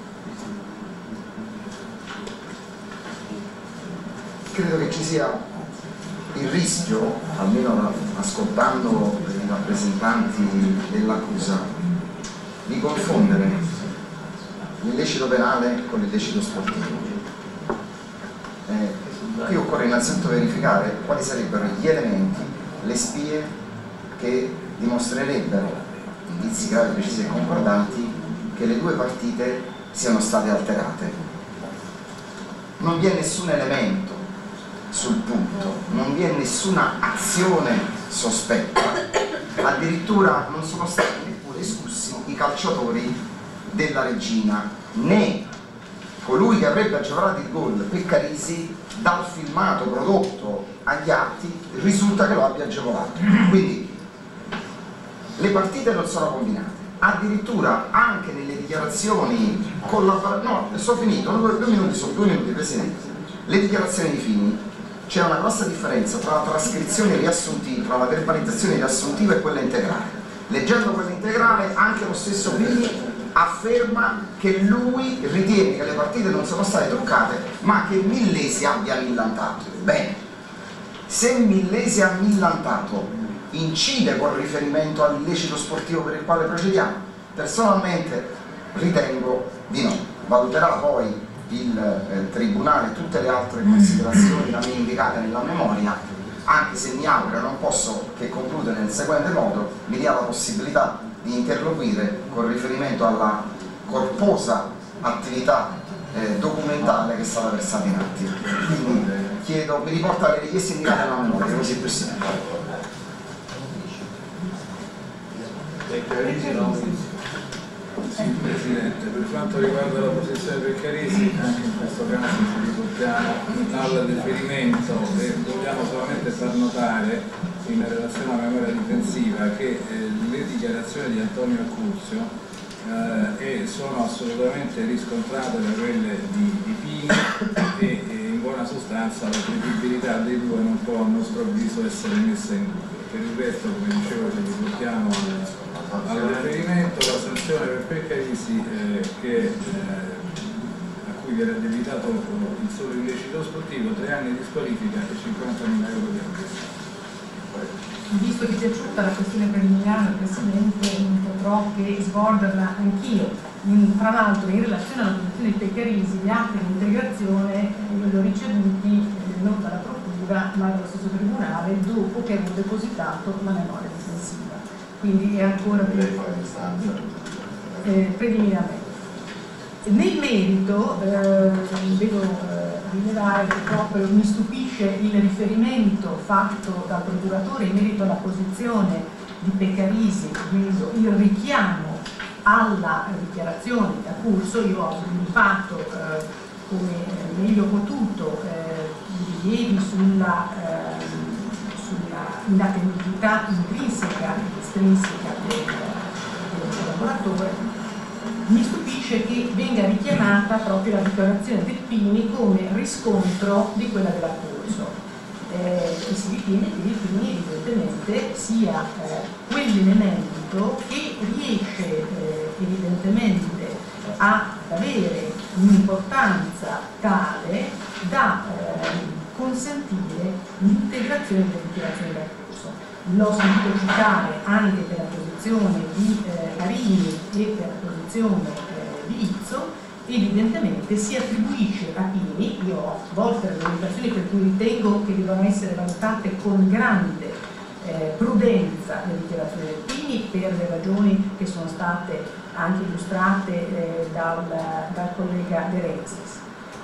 Credo che ci sia il rischio, almeno ascoltando i rappresentanti dell'accusa, di confondere l'illecito penale con l'illecito sportivo. Eh, qui occorre innanzitutto verificare quali sarebbero gli elementi, le spie che dimostrerebbero, indizi gravi, precisi e concordanti, che le due partite siano state alterate. Non vi è nessun elemento sul punto, non vi è nessuna azione sospetta, addirittura non sono stati neppure esclussi i calciatori della Regina, né colui che avrebbe agevolato il gol, Peccarisi, dal filmato prodotto agli atti risulta che lo abbia agevolato. Quindi le partite non sono combinate, addirittura anche nelle dichiarazioni collaborative, no, sono finito, due, due minuti, sono due minuti, Presidente. Le dichiarazioni di Fini, c'è una grossa differenza tra la trascrizione riassuntiva, tra la verbalizzazione riassuntiva e quella integrale. Leggendo quella integrale, anche lo stesso Fini afferma che lui ritiene che le partite non sono state truccate, ma che Millesi abbia millantato. Bene, se Millesi ha millantato, incide con riferimento all'illecito sportivo per il quale procediamo? Personalmente ritengo di no. Valuterà poi il eh, Tribunale tutte le altre considerazioni da me indicate nella memoria, anche se mi auguro, non posso che concludere nel seguente modo, mi dia la possibilità di interloquire con riferimento alla corposa attività eh, documentale che è stata versata in atti. Quindi chiedo, mi riporta le richieste indicate nella memoria, così è possibile. Sì, Presidente, per quanto riguarda la posizione del Carisi, anche in questo caso ci riportiamo al deferimento e vogliamo solamente far notare, in relazione alla memoria difensiva, che eh, le dichiarazioni di Antonio Accuzio eh, sono assolutamente riscontrate da quelle di, di Pini e, e in buona sostanza la credibilità dei due non può a nostro avviso essere messa in dubbio. Per il resto, come dicevo, ci riportiamo al al riferimento, la sanzione per Peccarisi eh, che, eh, a cui viene addebitato il solo illecito sportivo, tre anni di squalifica e cinquantamila euro di ammessa. Visto che ti è giunta la questione preliminare, Presidente, non potrò che svolgerla anch'io. Tra l'altro, in relazione alla posizione di Peccarisi, gli atti di integrazione eh, li ho ricevuti eh, non dalla Procura ma dallo stesso Tribunale dopo che avevo depositato la memoria difensiva. Quindi è ancora più... Lei fa l'istanza. eh, preliminarmente. Nel merito eh, devo eh, rilevare che proprio mi stupisce il riferimento fatto dal procuratore in merito alla posizione di Peccarisi, il richiamo alla dichiarazione da curso. Io ho sviluppato eh, come meglio potuto eh, i rilievi sulla, eh, sulla inattendibilità intrinseca ed estrinseca del, del collaboratore. Mi stupisce che venga richiamata proprio la dichiarazione del Pini come riscontro di quella della Curso, eh, e si ritiene che il Pini evidentemente sia eh, quell'elemento che riesce eh, evidentemente ad avere un'importanza tale da eh, consentire l'integrazione delle dichiarazioni della Curso. L'ho sentito citare anche per la posizione di eh, Carini e per la posizione eh, di Izzo. Evidentemente si attribuisce a Pini, io ho svolte le valutazioni per cui ritengo che devono essere valutate con grande eh, prudenza le dichiarazioni del Pini per le ragioni che sono state anche illustrate eh, dal, dal collega De Renzis.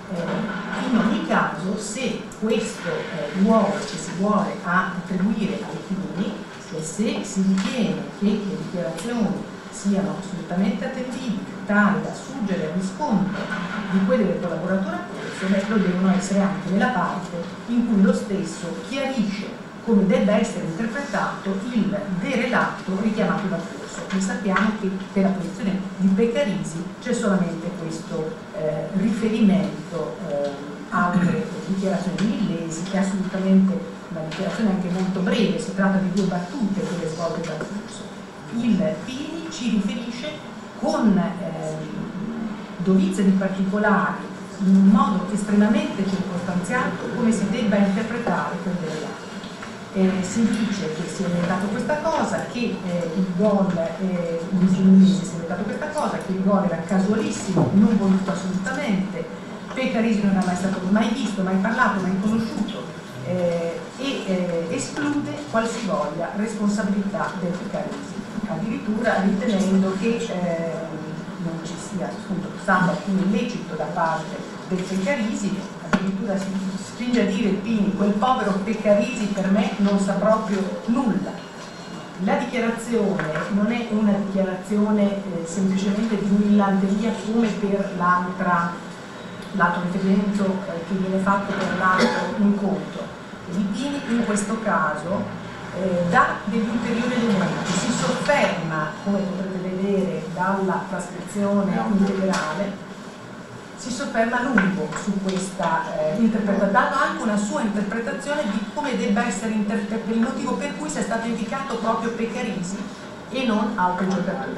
Eh, in ogni caso, se questo eh, ruolo che si vuole attribuire ai Pini, cioè se si ritiene che le dichiarazioni siano assolutamente attendibili, tali da assurgere al riscontro di quelle del collaboratore a corso, beh, lo devono essere anche nella parte in cui lo stesso chiarisce come debba essere interpretato il derelato richiamato dal corso. Noi sappiamo che per la posizione di Peccarisi c'è solamente questo eh, riferimento eh, alle dichiarazioni di Millesi, che è assolutamente una dichiarazione anche molto breve, si tratta di due battute quelle svolte dal corso. Il Pini ci riferisce con eh, dovizia di particolari, in un modo estremamente circostanziato, come si debba interpretare quel derelato. Eh, si dice che si è inventato questa cosa, che eh, il gol eh, in Millesi si è inventato questa cosa, che il gol era casualissimo, non voluto assolutamente, Peccarisi non era mai stato mai visto, mai parlato, mai conosciuto, eh, e eh, esclude qualsivoglia responsabilità del Peccarisi, addirittura ritenendo che eh, non ci sia appunto stato alcun illecito da parte del Peccarisi. Addirittura si spinge a dire Pini, quel povero Peccarisi per me non sa proprio nulla. La dichiarazione non è una dichiarazione eh, semplicemente di un'illanteria come per l'altra, l'altro riferimento eh, che viene fatto per l'altro incontro. Il Pini in questo caso eh, dà degli ulteriori elementi, si sofferma, come potrete vedere dalla trascrizione integrale, si sofferma a lungo su questa eh, interpretazione, dando anche una sua interpretazione di come debba essere interpretato, il motivo per cui sia stato indicato proprio Peccarisi e non altri giocatori.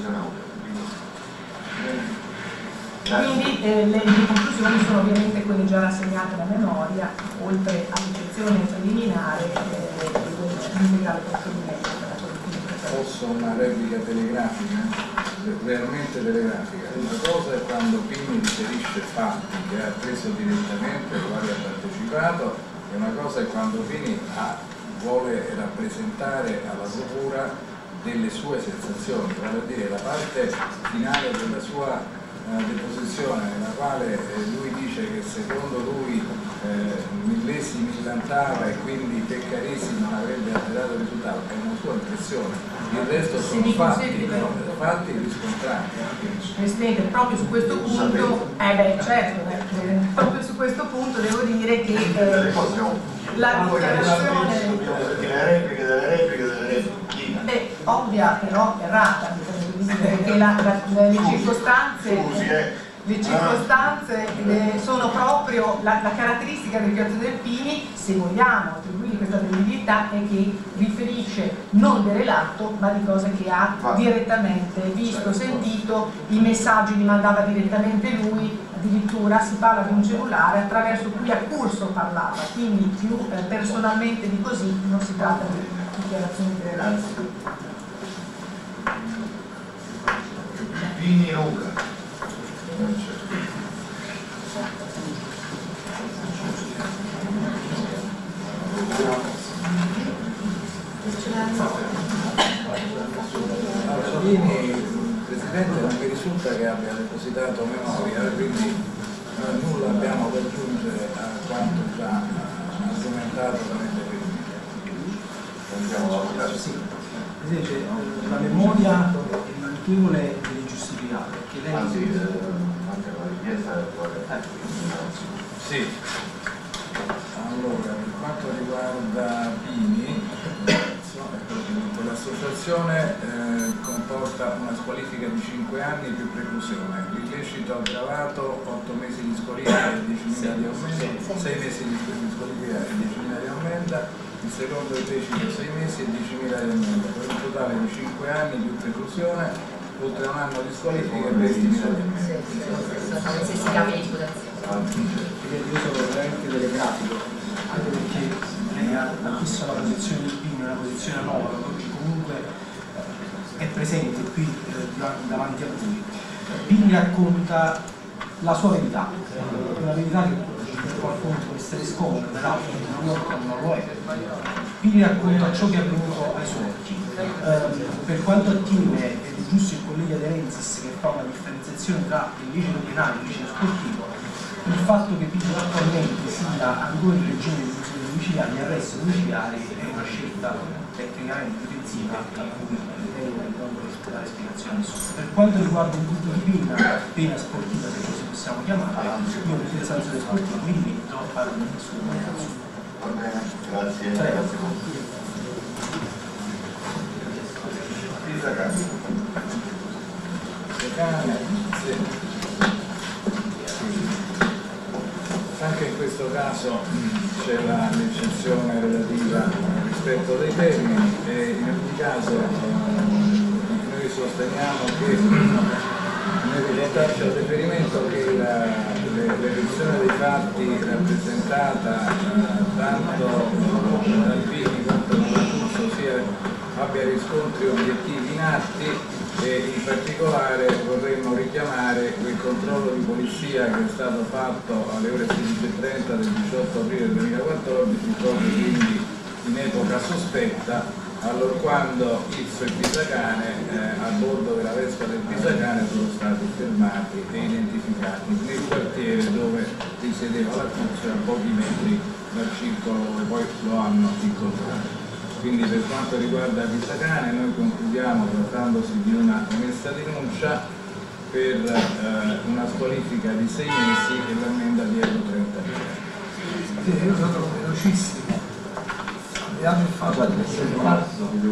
Quindi eh, le, le conclusioni sono ovviamente quelle già rassegnate alla memoria, oltre all'eccezione preliminare eh, dell'integrale procedimento. Posso una replica telegrafica? Veramente telegrafica. Una cosa è quando Pini riferisce fatti che ha preso direttamente, ai quali ha partecipato, e una cosa è quando Pini ha, vuole rappresentare alla procura delle sue sensazioni, vale a dire la parte finale della sua eh, deposizione, nella quale eh, lui dice che secondo lui eh, Millesi millantava e quindi Peccarisi non avrebbe alterato il risultato, è una sua impressione. Il resto sono fatti, fatti riscontrati. Presidente, proprio su questo punto, eh beh certo, eh, proprio su questo punto devo dire che eh, la dichiarazione delle repliche, delle repliche, delle repliche. Beh, ovvia però errata, perché la, la, le circostanze le circostanze eh, sono proprio la, la caratteristica del dichiarazione del Pini, se vogliamo attribuire questa attendibilità, è che riferisce non del relato ma di cose che ha direttamente visto, sentito, i messaggi li mandava direttamente lui, addirittura si parla di un cellulare attraverso cui a corso parlava, quindi più eh, personalmente di così non si tratta di dichiarazioni di relazione. Pini Luca. Pini, il Presidente non conta che abbia depositato memoria, quindi eh, nulla abbiamo da aggiungere a quanto già eh, argomentato da Sì. Invece, la memoria è manchevole ed è giustificata, perché lei... Anzi, anche la richiesta è Sì. Allora, per quanto riguarda Pini, l'associazione eh, comporta una squalifica di cinque anni più preclusione, l'illecito aggravato otto mesi di squalifica e diecimila di aumenta, sei mesi di squalifica e diecimila di aumenta, il secondo illecito sei mesi e diecimila di aumenta, per un totale di cinque anni più preclusione, oltre a un anno di squalifica e ventimila di aumenta. Se si cambia di imputazione. Io sono veramente telegrafico, anche perché lei ha visto la posizione del Pini, una posizione anomala, perché comunque è presente qui eh, davanti a voi. Pini racconta la sua verità, una verità che per qualcuno può essere scomoda, per altri non lo è. Pini racconta ciò che è avvenuto ai suoi occhi. Eh, per quanto attiene, ed è giusto il collega De Renzis che fa una differenziazione tra il liceo penale e il liceo sportivo, il fatto che Pini attualmente sia ancora in regime di detenzione domiciliare, di arresto domiciliare, è una scelta tecnicamente difensiva a cui non vorrei dare spiegazioni. Per quanto riguarda il punto di pena, pena sportiva se così possiamo chiamare, io in sanzione sportiva mi limito a fare una discussione. Va bene, grazie. Grazie. Sì. Anche in questo caso c'è l'eccezione relativa al rispetto dei termini e in ogni caso eh, noi sosteniamo che nel riportarci al deferimento che l'eruzione dei fatti rappresentata eh, tanto dal Pini quanto dall'accuso sia abbia riscontri obiettivi in atti. E in particolare vorremmo richiamare quel controllo di polizia che è stato fatto alle ore sedici e trenta del diciotto aprile duemilaquattordici, proprio quindi in epoca sospetta, allorquando Izzo e Pisacane eh, a bordo della Vespa del Pisacane sono stati fermati e identificati nel quartiere dove risiedeva l'accusa, a pochi metri dal circolo dove poi lo hanno incontrato. Quindi per quanto riguarda Pisacane noi concludiamo, trattandosi di una omessa denuncia, per eh, una squalifica di sei mesi e l'ammenda di euro trentamila. Sì, io sono velocissimo. Abbiamo fatto il marzo, mi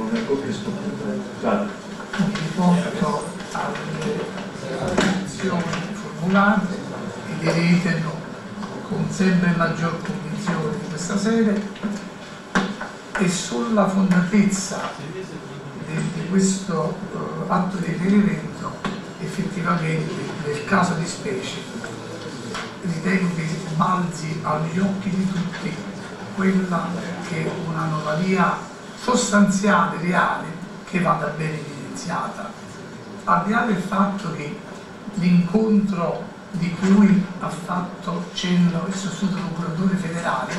riporto alle condizioni formulate e le reitero con sempre maggior convinzione di questa sede. E sulla fondatezza di, di questo uh, atto di riferimento, effettivamente nel caso di specie ritengo che balzi agli occhi di tutti quella che è un'anomalia sostanziale, reale, che vada bene evidenziata, al di là del fatto che l'incontro di cui ha fatto cenno il sostituto procuratore federale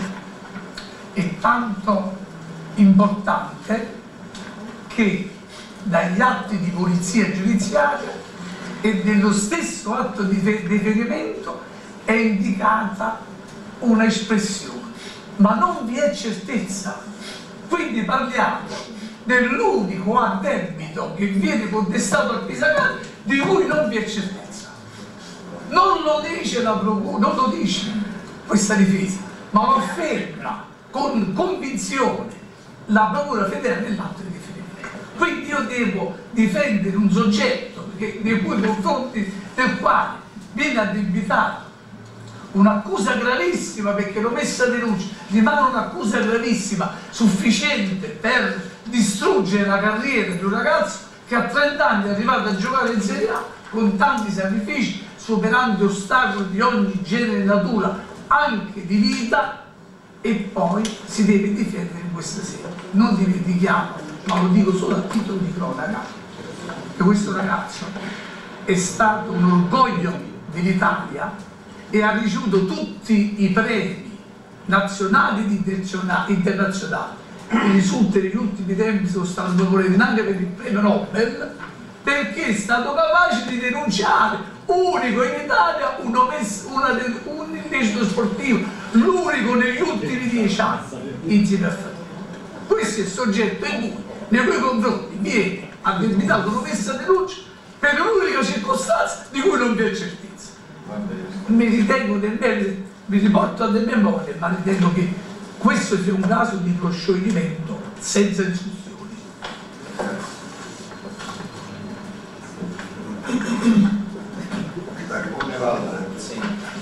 è tanto importante che dagli atti di polizia giudiziaria e dello stesso atto di deferimento è indicata una espressione, ma non vi è certezza. Quindi parliamo dell'unico addebito che viene contestato al Pisacane di cui non vi è certezza. Non lo dice la procura, non lo dice questa difesa, ma lo afferma con convinzione la procura federale nell'atto di riferimento. Quindi io devo difendere un soggetto che, nei cui confronti del quale viene addebitata un'accusa gravissima, perché l'omessa denuncia rimane un'accusa gravissima sufficiente per distruggere la carriera di un ragazzo che a trenta anni è arrivato a giocare in Serie A con tanti sacrifici, superando ostacoli di ogni genere e natura, anche di vita, e poi si deve difendere in questa sede. Non dimentichiamo, ma lo dico solo a titolo di cronaca, che questo ragazzo è stato un orgoglio dell'Italia e ha ricevuto tutti i premi nazionali ed internazionali. E risulta che negli ultimi tempi sono stati favorevoli anche per il premio Nobel perché è stato capace di denunciare, unico in Italia, un, un illecito sportivo, l'unico negli ultimi dieci anni insieme a Fatino. Questo è il soggetto in cui nei cui confronti viene addebitato un'omessa denuncia per l'unica circostanza di cui non vi è certezza. Mi ritengo del merito, mi riporto a delle memorie, ma ritengo che questo sia un caso di proscioglimento senza discussione. Sì.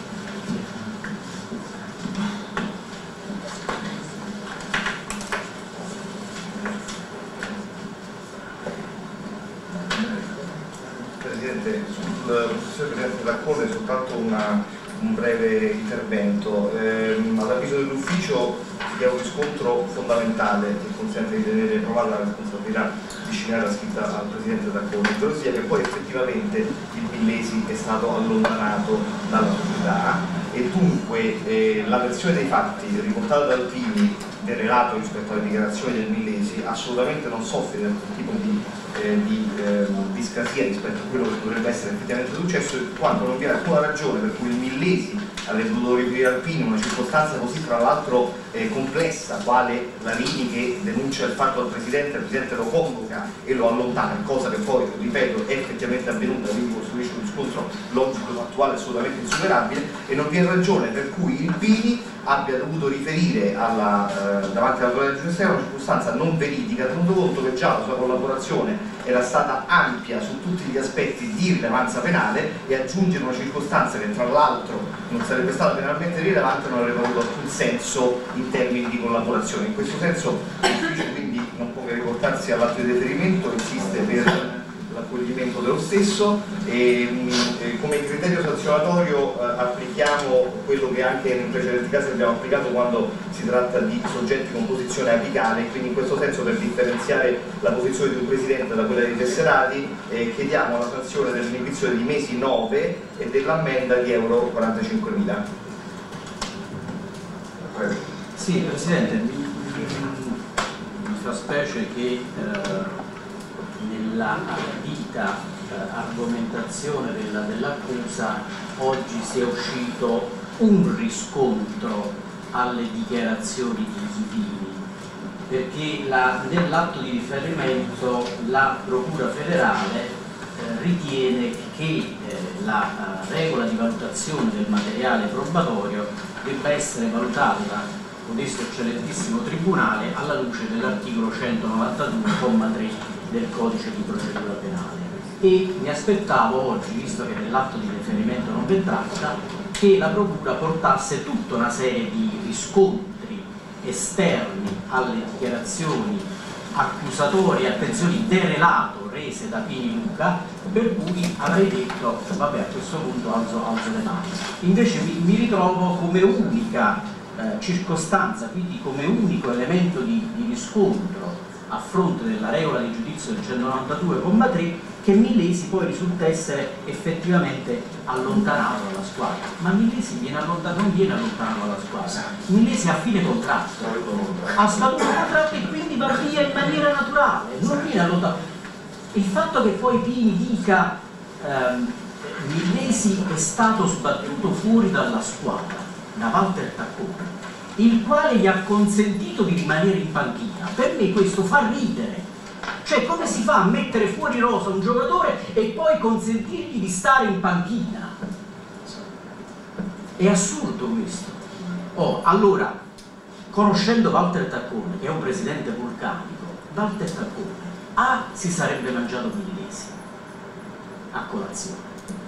Presidente, sul professore Presidente Taccone soltanto una, un breve intervento. Ehm, all'avviso dell'ufficio si dia un riscontro fondamentale che consente di tenere provata la responsabilità disciplinare scritta al Presidente Taccone, ovvero sia che poi effettivamente il Millesi è stato allontanato dalla società e dunque eh, la versione dei fatti riportata da Alpini del relato rispetto alle dichiarazioni del Millesi assolutamente non soffre di alcun tipo di, eh, di eh, discrasia rispetto a quello che dovrebbe essere effettivamente successo, quando non vi è alcuna ragione per cui il Millesi avrebbe dovuto riferire Alpini una circostanza così tra l'altro eh, complessa quale Larini che denuncia il fatto al Presidente, il Presidente lo convoca e lo allontana, cosa che poi, ripeto, è effettivamente avvenuta, quindi costruisce un riscontro logico fattuale assolutamente insuperabile, e non vi è ragione per cui il Pini abbia dovuto riferire alla, eh, davanti all'autorità giudiziaria una circostanza non veridica, tenuto conto che già la sua collaborazione era stata ampia su tutti gli aspetti di rilevanza penale, e aggiungere una circostanza che tra l'altro non sarebbe stata penalmente rilevante non avrebbe avuto alcun senso in termini di collaborazione. In questo senso l'ufficio quindi non può che riportarsi all'atto di deferimento, insiste per l'accoglimento dello stesso e, e come criterio sanzionatorio eh, applichiamo quello che anche in precedenti casi abbiamo applicato quando si tratta di soggetti con posizione apicale, quindi in questo senso per differenziare la posizione di un Presidente da quella dei tesserati eh, chiediamo la sanzione dell'inibizione di mesi nove e dell'ammenda di euro quarantacinquemila. Sì, Presidente, mi, mi, mi fa specie che eh, nella ardita eh, argomentazione dell'accusa oggi sia uscito un riscontro alle dichiarazioni di Zupini, perché nell'atto di riferimento la Procura federale eh, ritiene che eh, la uh, regola di valutazione del materiale probatorio debba essere valutata da questo eccellentissimo Tribunale alla luce dell'articolo centonovantadue comma tre del Codice di Procedura Penale, e mi aspettavo oggi, visto che nell'atto di riferimento non vi tratta, che la Procura portasse tutta una serie di riscontri esterni alle dichiarazioni accusatorie, attenzioni, del relato rese da Pini Luca, per cui avrei detto vabbè, a questo punto alzo, alzo le mani. Invece mi, mi ritrovo come unica eh, circostanza, quindi come unico elemento di, di riscontro a fronte della regola di giudizio del centonovantadue comma tre che Millesi poi risulta essere effettivamente allontanato dalla squadra. Ma Millesi viene allontanato, non viene allontanato dalla squadra, Millesi ha fine contratto, ha scaduto il contratto e quindi va via in maniera naturale, non viene allontanato. Il fatto che poi Pini dica ehm, Millesi è stato sbattuto fuori dalla squadra da Walter Taccone, il quale gli ha consentito di rimanere in panchina, per me questo fa ridere. Cioè, come si fa a mettere fuori rosa un giocatore e poi consentirgli di stare in panchina? È assurdo questo. Oh, allora, conoscendo Walter Taccone, che è un presidente vulcanico, Walter Taccone A si sarebbe mangiato Millesi a colazione,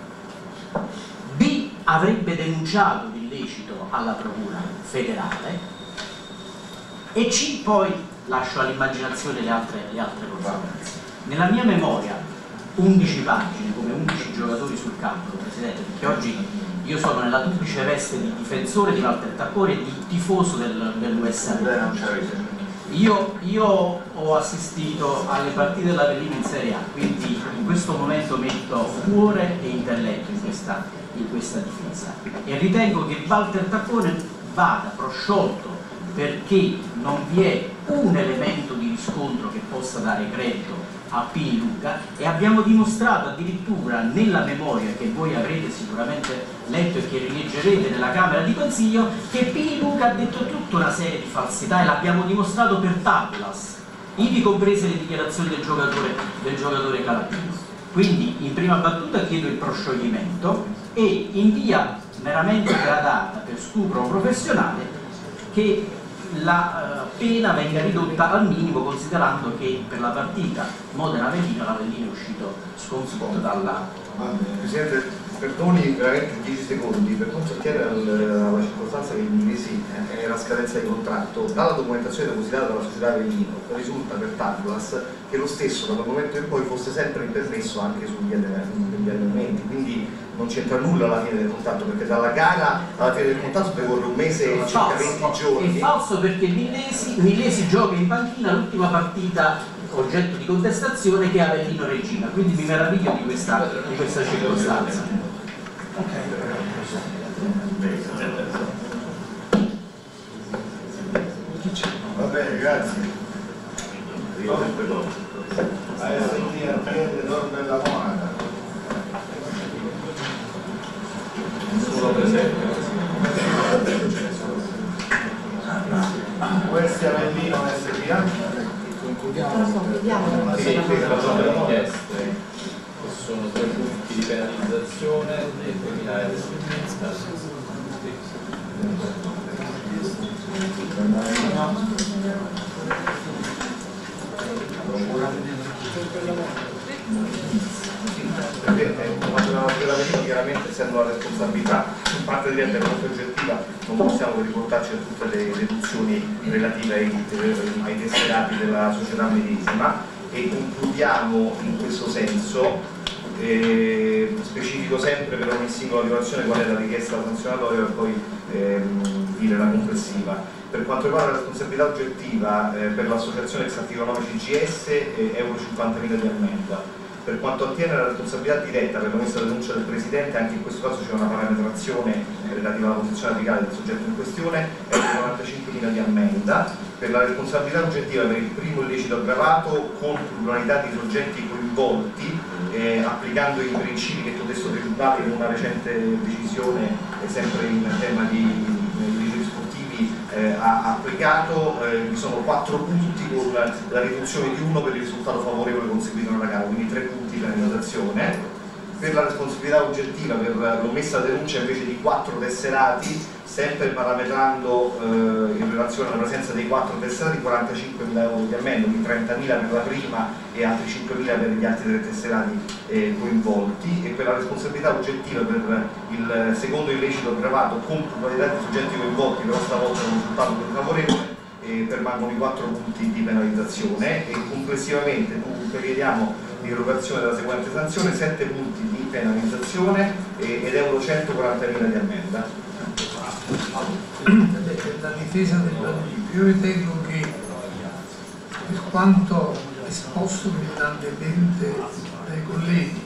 B avrebbe denunciato l'illecito alla Procura federale, e C poi lascio all'immaginazione le altre, le altre conseguenze. Nella mia memoria undici pagine come undici giocatori sul campo, Presidente, perché oggi io sono nella duplice veste di difensore di Walter Taccone e di tifoso del, dell'U S A. Io, io ho assistito alle partite dell'Avellino in Serie A, quindi in questo momento metto cuore e intelletto in questa, in questa difesa, e ritengo che Walter Taccone vada prosciolto perché non vi è un elemento di riscontro che possa dare credito a Pini Luca, e abbiamo dimostrato addirittura nella memoria che voi avrete sicuramente letto e che rileggerete nella Camera di Consiglio che Pini Luca ha detto tutta una serie di falsità, e l'abbiamo dimostrato per tabulas, ivi comprese le dichiarazioni del giocatore, del giocatore Calabino. Quindi in prima battuta chiedo il proscioglimento e in via meramente gradata per stupro professionale che la uh, pena venga ridotta al minimo, considerando che per la partita Modena-Avellino l'Avellino è uscito sconfitto dalla... Presidente, perdoni veramente dieci secondi, per quanto attiene alla circostanza che gli inglesi era a scadenza di contratto, dalla documentazione depositata dalla società Avellino risulta per tabulas che lo stesso da quel momento in poi fosse sempre impermesso anche sugli allenamenti, quindi non c'entra nulla alla fine del contratto, perché dalla gara alla fine del contratto decorre un mese e circa venti giorni. È falso, perché Millesi, Millesi gioca in panchina l'ultima partita oggetto di contestazione che è Avellino Regina, quindi mi meraviglio di questa, di questa circostanza. Va bene, grazie. A S T Aziende Nord della Monaca. Solo presente. Questi Avellino S P A. Concludiamo. Sì, queste sono le richieste, che sono tre punti di penalizzazione e duemila euro di chiaramente essendo la responsabilità in parte diretta e parte oggettiva non possiamo riportarci a tutte le deduzioni relative ai, ai tesserati della società medesima, e concludiamo in questo senso. Eh, specifico sempre per ogni singola violazione qual è la richiesta sanzionatoria per poi ehm, dire la complessiva. Per quanto riguarda la responsabilità oggettiva, eh, per l'associazione ex articolo nove C G S eh, euro cinquantamila di ammenda. Per quanto attiene alla responsabilità diretta per l'omessa denuncia del Presidente, anche in questo caso c'è una parametrazione relativa alla posizione apicale del soggetto in questione, è di quarantacinquemila di ammenda. Per la responsabilità oggettiva per il primo illecito aggravato con pluralità di soggetti coinvolti, eh, applicando i principi che questo tribunale in una recente decisione, eh, sempre in tema di illeciti sportivi, eh, ha applicato, eh, vi sono quattro punti con la riduzione di uno per il risultato favorevole conseguito nella gara, quindi tre punti di penalizzazione. Per la responsabilità oggettiva per l'omessa denuncia invece di quattro tesserati, sempre parametrando eh, in relazione alla presenza dei quattro tesserati, quarantacinquemila euro di ammenda, quindi trentamila per la prima e altri cinquemila per gli altri tre tesserati eh, coinvolti. E per la responsabilità oggettiva per il secondo illecito aggravato con pluralità di soggetti coinvolti, però stavolta con un risultato più favorevole, eh, permangono i quattro punti di penalizzazione, e complessivamente dunque chiediamo l'irrogazione della seguente sanzione: sette punti di penalizzazione eh, ed euro centoquarantamila di ammenda. La difesa del Bandido, io ritengo che per quanto esposto brillantemente dai colleghi,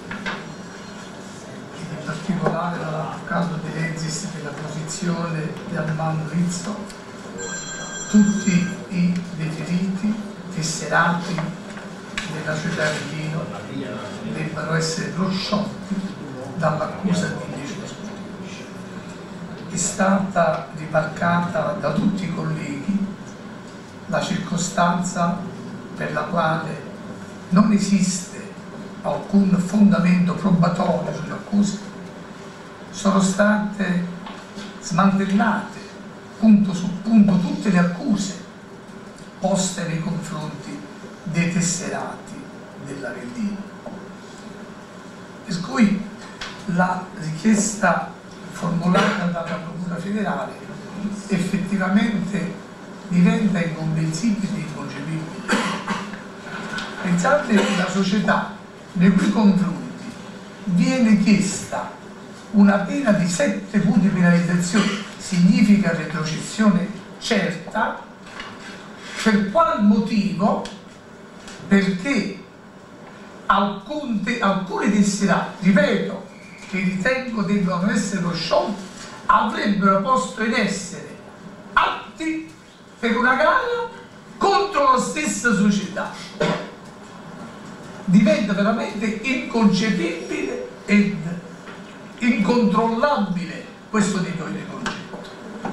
in particolare dall'avvocato De Lezis della posizione di Armando Rizzo, tutti i definiti, tesserati della società Avellino debbano essere prosciolti dall'accusa di illecito sportivo. È stata rimarcata da tutti i colleghi la circostanza per la quale non esiste alcun fondamento probatorio sulle accuse. Sono state smantellate punto su punto tutte le accuse poste nei confronti dei tesserati dell'Avellino, per cui la richiesta formulata dalla Procura federale effettivamente diventa incomprensibile e inconcepibile. Pensate che la società nei cui confronti viene chiesta una pena di sette punti di penalizzazione significa retrocessione certa. Per qual motivo? Perché alcune, alcune tesserati, ripeto, che ritengo debbano essere prosciolti, avrebbero posto in essere atti per una gara contro la stessa società. diventa veramente inconcepibile ed incontrollabile questo tipo di concetto.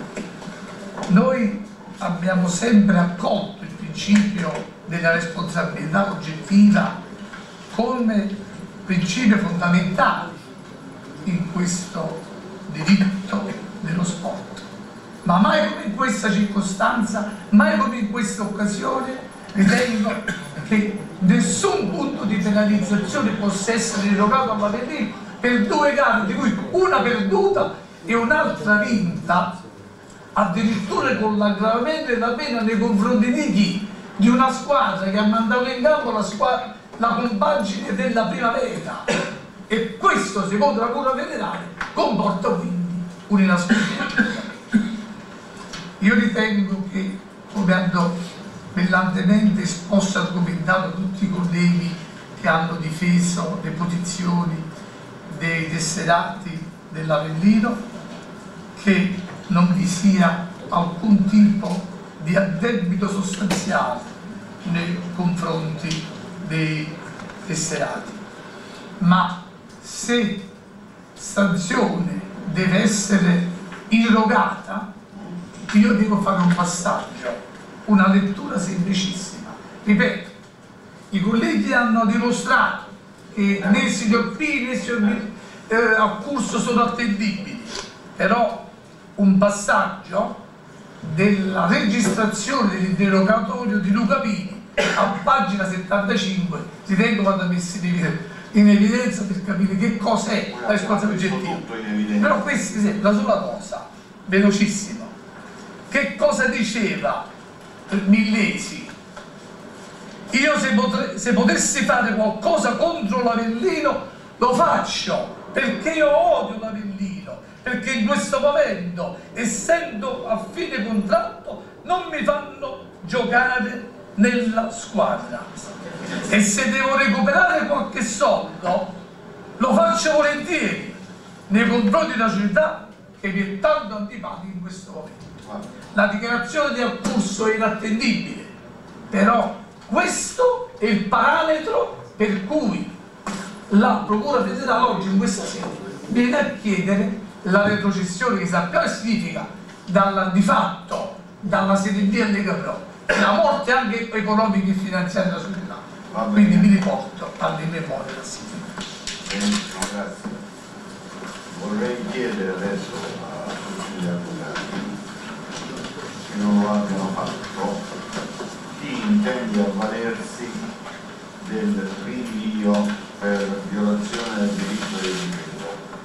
Noi abbiamo sempre accolto il principio della responsabilità oggettiva come principio fondamentale in questo diritto dello sport, ma mai come in questa circostanza, mai come in questa occasione ritengo che nessun punto di penalizzazione possa essere erogato all'Avellino per due gare, di cui una perduta e un'altra vinta, addirittura con l'aggravamento della pena nei confronti di chi? Di una squadra che ha mandato in campo la, squadra, la compagine della primavera, e questo secondo la Cura Federale comporta quindi un'inaspettativa. Io ritengo che, come hanno brillantemente esposto e argomentato tutti i colleghi che hanno difeso le posizioni dei tesserati dell'Avellino, che non vi sia alcun tipo di addebito sostanziale nei confronti dei tesserati, ma se sanzione deve essere irrogata, io devo fare un passaggio, una lettura semplicissima. Ripeto, i colleghi hanno dimostrato che né il signor P né il signor eh, Accurso sono attendibili, però un passaggio della registrazione dell'interrogatorio di Luca Pini a pagina settantacinque ritengo vada messo in evidenza per capire che cos'è la responsabilità oggettiva. Però questa è la sola cosa, velocissimo. Che cosa diceva Millesi? Io se, potre, se potessi fare qualcosa contro l'Avellino lo faccio, perché io odio l'Avellino, perché in questo momento, essendo a fine contratto, non mi fanno giocare nella squadra, e se devo recuperare qualche soldo lo faccio volentieri nei confronti della società che mi è tanto antipatica in questo momento. La dichiarazione di Accurso è inattendibile, però questo è il parametro per cui la Procura Federale oggi in questa sede viene a chiedere la retrocessione, che sappiamo che significa dalla, di fatto dalla Serie B a Lega Pro, la morte anche economica e finanziaria della società. Quindi mi riporto alle memorie da Benissimo, grazie. Vorrei chiedere adesso a tutti gli avvocati che non lo abbiano fatto, chi intende avvalersi del rinvio per violazione del diritto di difesa.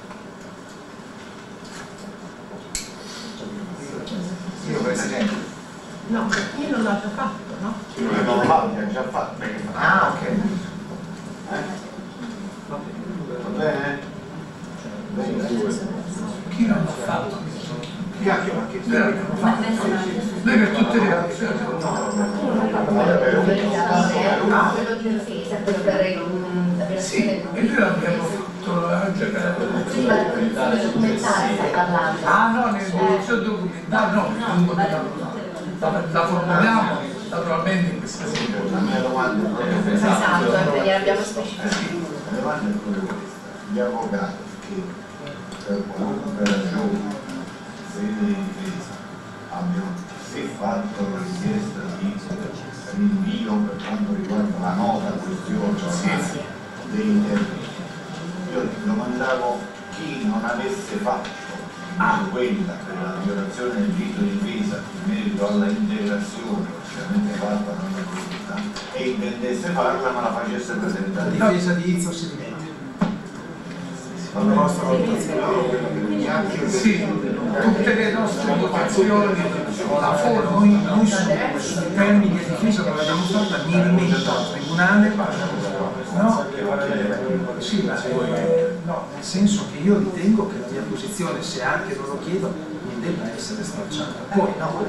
Io Presidente. No, io non l'ho già fatto, no? Io non l'abbia già fatto. Ah, ok. Eh? Va bene? Chi non l'ha fatto? Chi ha fatto? Lei per tutte le cose. Quello di difesa, quello per un... Sì, e noi l'abbiamo fatto anche per... Il documentario stai parlando. Ah no, nell'evoluzione documentale, no, la, la formuliamo naturalmente in questa sede. Esatto, gliel'abbiamo specificato. La domanda è proprio questa. Gli avvocati che per qualunque ragione di difesa abbiano sì fatto richiesta di rinvio per quanto riguarda la nota questione sì, sì. dei termini, io domandavo chi non avesse fatto ah. quella per la violazione del diritto di difesa in merito alla integrazione ovviamente fatta non è e intendesse farla ma la facesse presentare. La difesa di Izzo Sedimenti. La nostra valutazione. Sì, tutte le nostre votazioni, la forma, Noi, noi sui termini di difesa non l'abbiamo fatta, mi rimetto al tribunale, no? Sì, ma, eh, no, nel senso che io ritengo che la mia posizione, se anche non lo chiedo, non debba essere stracciata. Poi no,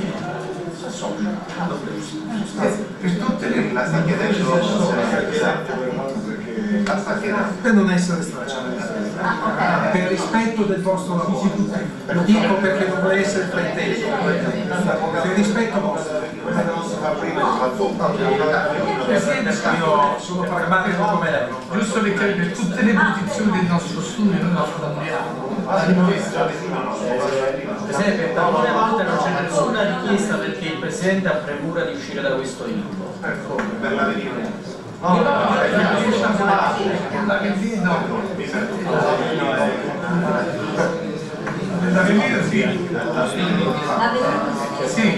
per tutte le la sta chiedendo per non essere stracciata. per rispetto del vostro lavoro. Lo dico perché non vuole essere frainteso, per rispetto vostro. Io sono pragmatico come lei. Giusto perché per tutte le posizioni del nostro studio noi lo affondiamo. Presidente, per alcune volte non c'è nessuna richiesta perché il Presidente ha premura di uscire da questo limbo. Ecco, per la verità. No, no, l'avvenire sì. Sì.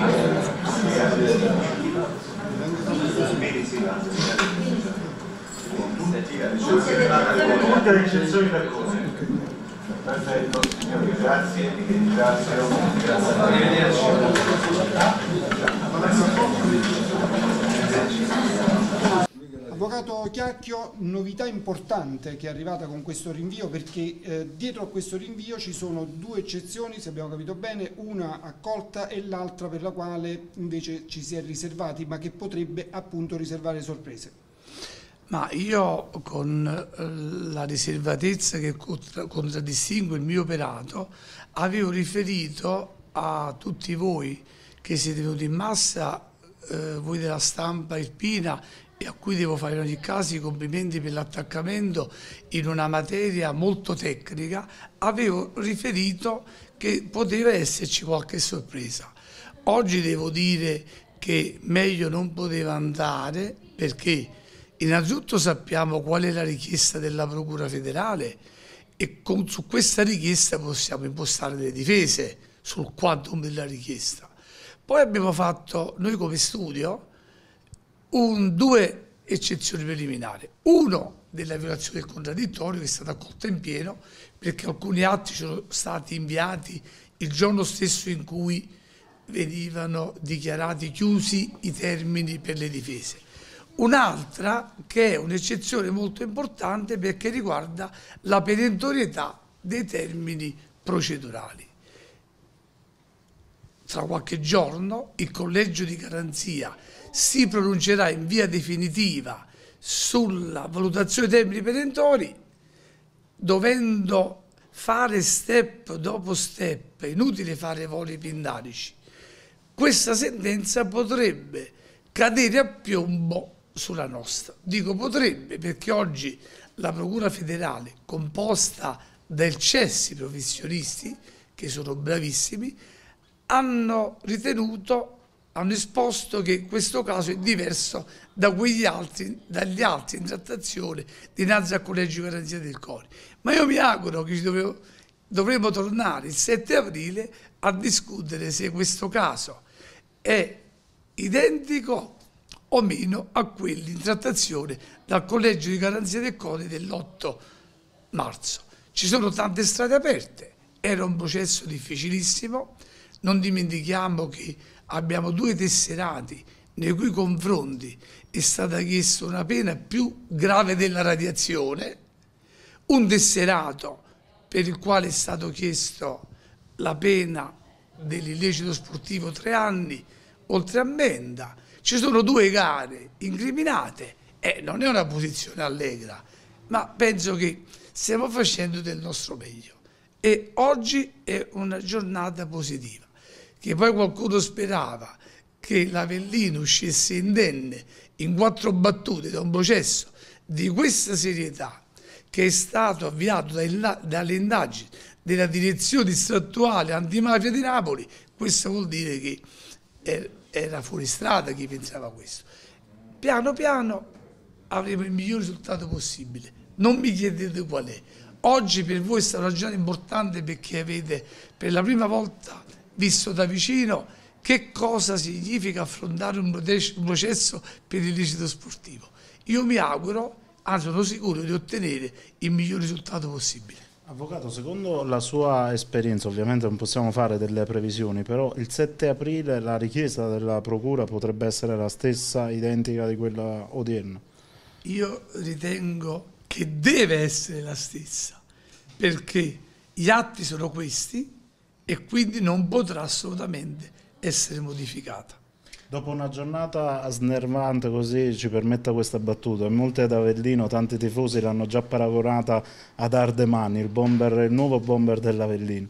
Tutte le eccezioni per cose. Perfetto, signori, grazie, ringrazio. Avvocato Chiacchio, novità importante che è arrivata con questo rinvio, perché eh, dietro a questo rinvio ci sono due eccezioni, se abbiamo capito bene, una accolta e l'altra per la quale invece ci si è riservati, ma che potrebbe appunto riservare sorprese. Ma io con la riservatezza che contraddistingue il mio operato avevo riferito a tutti voi che siete venuti in massa, eh, voi della stampa irpina, e a cui devo fare in ogni caso i complimenti per l'attaccamento in una materia molto tecnica. Avevo riferito che poteva esserci qualche sorpresa. Oggi devo dire che meglio non poteva andare, perché innanzitutto sappiamo qual è la richiesta della Procura federale e con, su questa richiesta possiamo impostare delle difese sul quantum della richiesta. Poi abbiamo fatto, noi come studio, un, due eccezioni preliminari. Uno della violazione del contraddittorio, che è stata accolta in pieno, perché alcuni atti sono stati inviati il giorno stesso in cui venivano dichiarati chiusi i termini per le difese. Un'altra che è un'eccezione molto importante perché riguarda la perentorietà dei termini procedurali. Tra qualche giorno il collegio di garanzia si pronuncerà in via definitiva sulla valutazione dei termini perentori, dovendo fare step dopo step, è inutile fare voli pindarici. Questa sentenza potrebbe cadere a piombo sulla nostra. Dico potrebbe perché oggi la Procura federale, composta da eccessi professionisti, che sono bravissimi, hanno ritenuto, hanno esposto che questo caso è diverso da quegli altri, dagli altri in trattazione dinanzi al collegio di garanzia del C O N I. Ma io mi auguro che ci dovremo, dovremo tornare il sette aprile a discutere se questo caso è identico o meno a quelli in trattazione dal collegio di garanzia del C O N I dell'otto marzo. Ci sono tante strade aperte, era un processo difficilissimo, non dimentichiamo che abbiamo due tesserati nei cui confronti è stata chiesta una pena più grave della radiazione, un tesserato per il quale è stato chiesto la pena dell'illecito sportivo tre anni, oltre ammenda. Ci sono due gare incriminate e eh, non è una posizione allegra, ma penso che stiamo facendo del nostro meglio e oggi è una giornata positiva. Che poi qualcuno sperava che l'Avellino uscisse indenne in quattro battute da un processo di questa serietà che è stato avviato dalle indagini della direzione distrettuale antimafia di Napoli, questo vuol dire che era fuori strada chi pensava questo. Piano piano avremo il miglior risultato possibile, non mi chiedete qual è. Oggi per voi è stata una giornata importante perché avete per la prima volta visto da vicino che cosa significa affrontare un processo per l'illecito sportivo. Io mi auguro, anzi sono sicuro di ottenere il miglior risultato possibile. Avvocato, secondo la sua esperienza, ovviamente non possiamo fare delle previsioni, però il sette aprile la richiesta della Procura potrebbe essere la stessa, identica di quella odierna? Io ritengo che deve essere la stessa, perché gli atti sono questi, e quindi non potrà assolutamente essere modificata. Dopo una giornata snervante, così ci permetta questa battuta, molte ad Avellino, tanti tifosi l'hanno già paragonata ad Ardemani, il, bomber, il nuovo bomber dell'Avellino.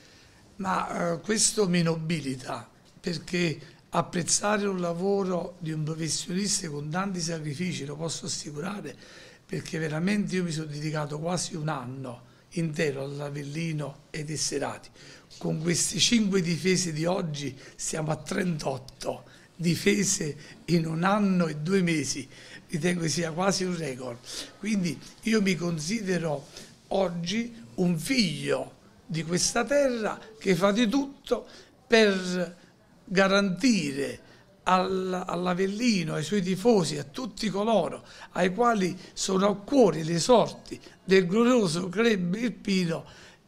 Ma uh, questo mi nobilita, perché apprezzare un lavoro di un professionista con tanti sacrifici, lo posso assicurare, perché veramente io mi sono dedicato quasi un anno intero all'Avellino e ai tesserati. Con queste cinque difese di oggi siamo a trentotto difese in un anno e due mesi, ritengo che sia quasi un record. Quindi io mi considero oggi un figlio di questa terra che fa di tutto per garantire all'Avellino, ai suoi tifosi, a tutti coloro ai quali sono a cuore le sorti del glorioso Club Irpino,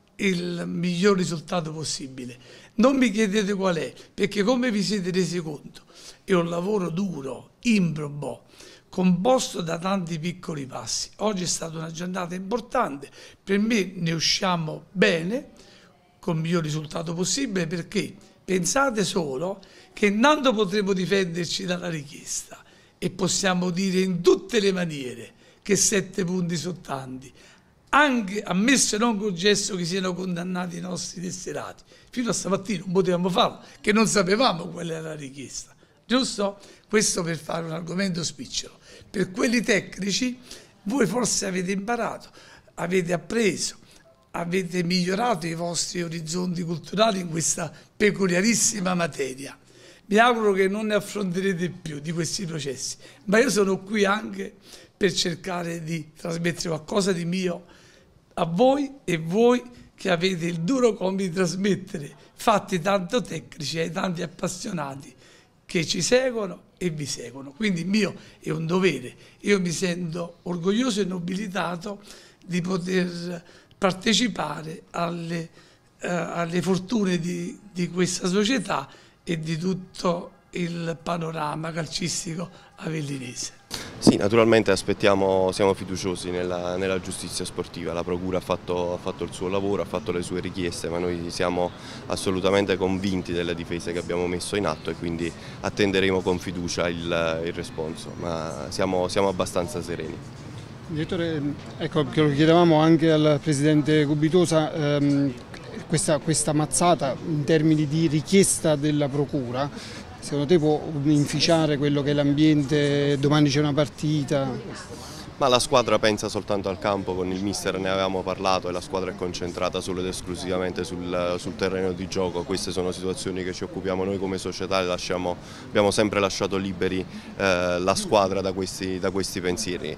il miglior risultato possibile. Non mi chiedete qual è, perché come vi siete resi conto è un lavoro duro, improbo, composto da tanti piccoli passi. Oggi è stata una giornata importante, per me ne usciamo bene, con il miglior risultato possibile, perché pensate solo che intanto potremo difenderci dalla richiesta e possiamo dire in tutte le maniere che sette punti sono tanti, anche ammesso e non concesso che siano condannati i nostri tesserati. Fino a stamattina non potevamo farlo, che non sapevamo qual era la richiesta, giusto? Questo per fare un argomento spicciolo. Per quelli tecnici voi forse avete imparato, avete appreso, avete migliorato i vostri orizzonti culturali in questa peculiarissima materia. Mi auguro che non ne affronterete più di questi processi, ma io sono qui anche per cercare di trasmettere qualcosa di mio a voi e voi che avete il duro compito di trasmettere fatti tanto tecnici ai tanti appassionati che ci seguono e vi seguono. Quindi il mio è un dovere. Io mi sento orgoglioso e nobilitato di poter partecipare alle, eh, alle fortune di, di questa società e di tutto il panorama calcistico avellinese. Sì, naturalmente aspettiamo, siamo fiduciosi nella, nella giustizia sportiva, la Procura ha fatto, ha fatto il suo lavoro, ha fatto le sue richieste, ma noi siamo assolutamente convinti delle difese che abbiamo messo in atto e quindi attenderemo con fiducia il, il responso, ma siamo, siamo abbastanza sereni. Direttore, ecco, che lo chiedevamo anche al Presidente Gubitosa, ehm, questa, questa mazzata in termini di richiesta della Procura, secondo te può inficiare quello che è l'ambiente, domani c'è una partita? Ma la squadra pensa soltanto al campo, con il mister ne avevamo parlato e la squadra è concentrata solo ed esclusivamente sul, sul terreno di gioco. Queste sono situazioni che ci occupiamo noi come società e lasciamo, abbiamo sempre lasciato liberi eh, la squadra da questi, da questi pensieri.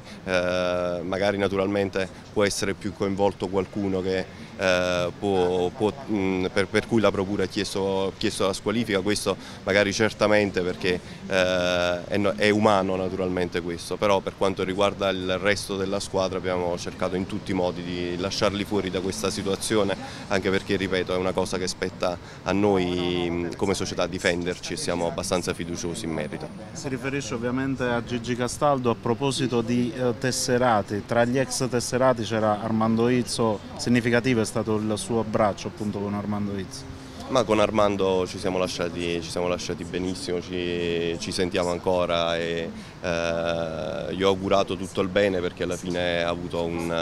Eh, magari naturalmente può essere più coinvolto qualcuno che, eh, può, può, mh, per, per cui la Procura ha chiesto, chiesto la squalifica, questo magari certamente perché eh, è, è umano naturalmente questo, però per quanto riguarda il il resto della squadra abbiamo cercato in tutti i modi di lasciarli fuori da questa situazione, anche perché, ripeto, è una cosa che spetta a noi come società difenderci e siamo abbastanza fiduciosi in merito. Si riferisce ovviamente a Gigi Castaldo. A proposito di eh, tesserati, tra gli ex tesserati c'era Armando Izzo, significativo è stato il suo abbraccio appunto con Armando Izzo. Ma con Armando ci siamo lasciati, ci siamo lasciati benissimo, ci, ci sentiamo ancora e eh, gli ho augurato tutto il bene perché alla fine ha avuto un,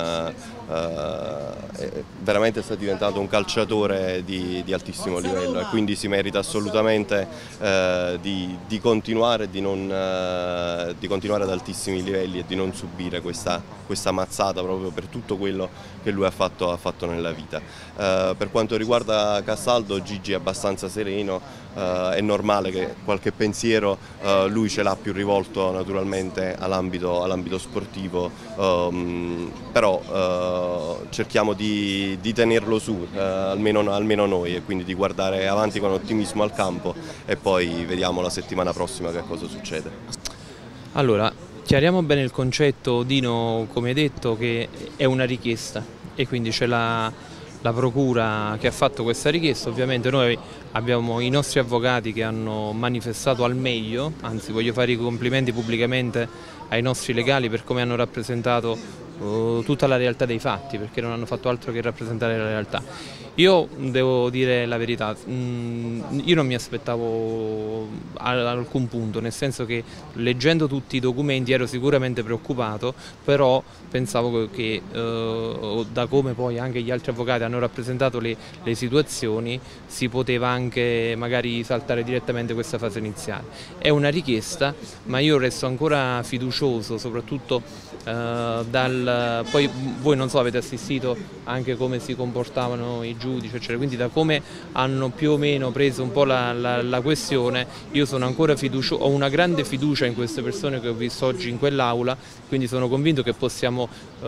eh, veramente sta diventato un calciatore di, di altissimo livello e quindi si merita assolutamente eh, di, di, continuare, di, non, eh, di continuare ad altissimi livelli e di non subire questa, questa mazzata proprio per tutto quello che lui ha fatto, ha fatto nella vita. Eh, per quanto riguarda Castaldo, Gigi è abbastanza sereno, eh, è normale che qualche pensiero eh, lui ce l'ha più rivolto naturalmente all'ambito all sportivo, ehm, però eh, cerchiamo di, di tenerlo su, eh, almeno, almeno noi, e quindi di guardare avanti con ottimismo al campo e poi vediamo la settimana prossima che cosa succede. Allora, chiariamo bene il concetto, Dino, come hai detto, che è una richiesta e quindi c'è la la Procura che ha fatto questa richiesta. Ovviamente noi abbiamo i nostri avvocati che hanno manifestato al meglio, anzi voglio fare i complimenti pubblicamente ai nostri legali per come hanno rappresentato uh, tutta la realtà dei fatti, perché non hanno fatto altro che rappresentare la realtà. Io devo dire la verità, io non mi aspettavo ad alcun punto, nel senso che leggendo tutti i documenti ero sicuramente preoccupato, però pensavo che eh, da come poi anche gli altri avvocati hanno rappresentato le, le situazioni si poteva anche magari saltare direttamente questa fase iniziale. È una richiesta, ma io resto ancora fiducioso, soprattutto eh, dal... poi voi non so, avete assistito anche come si comportavano i giudici, eccetera. Quindi da come hanno più o meno preso un po' la, la, la questione, io sono ancora fiducioso, ho una grande fiducia in queste persone che ho visto oggi in quell'aula, quindi sono convinto che possiamo uh,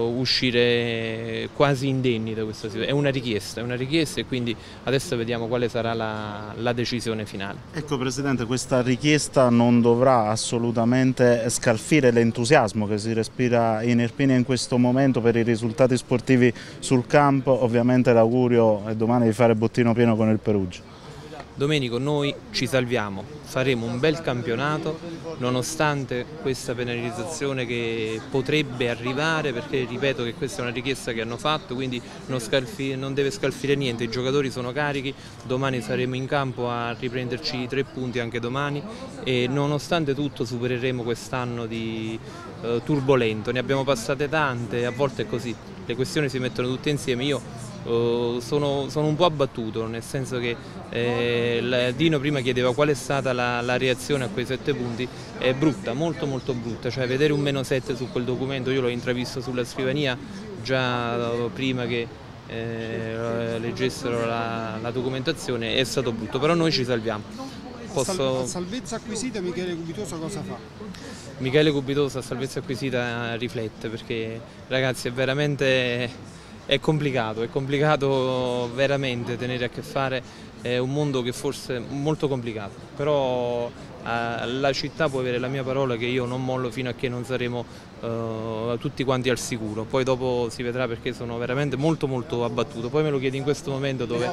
uscire quasi indenni da questa situazione. È una richiesta, è una richiesta e quindi adesso vediamo quale sarà la, la decisione finale. Ecco Presidente, questa richiesta non dovrà assolutamente scalfire l'entusiasmo che si respira in Irpinia in questo momento per i risultati sportivi sul campo. Ovviamente l'augurio è domani di fare bottino pieno con il Perugia. Domenico, noi ci salviamo, faremo un bel campionato nonostante questa penalizzazione che potrebbe arrivare, perché ripeto che questa è una richiesta che hanno fatto, quindi non, scalfi, non deve scalfire niente, i giocatori sono carichi, domani saremo in campo a riprenderci i tre punti anche domani e nonostante tutto supereremo quest'anno di eh, turbolento, ne abbiamo passate tante, a volte è così, le questioni si mettono tutte insieme. Io Uh, sono, sono un po' abbattuto, nel senso che eh, Dino prima chiedeva qual è stata la, la reazione a quei sette punti, è brutta, molto molto brutta, cioè vedere un meno sette su quel documento, io l'ho intravisto sulla scrivania già uh, prima che eh, leggessero la, la documentazione, è stato brutto, però noi ci salviamo. Posso... A salvezza acquisita Michele Gubitoso cosa fa? Michele Gubitoso a salvezza acquisita riflette, perché ragazzi è veramente... È complicato, è complicato veramente tenere a che fare, è un mondo che forse è molto complicato, però eh, la città può avere la mia parola che io non mollo fino a che non saremo eh, tutti quanti al sicuro, poi dopo si vedrà, perché sono veramente molto molto abbattuto. Poi me lo chiedi in questo momento dove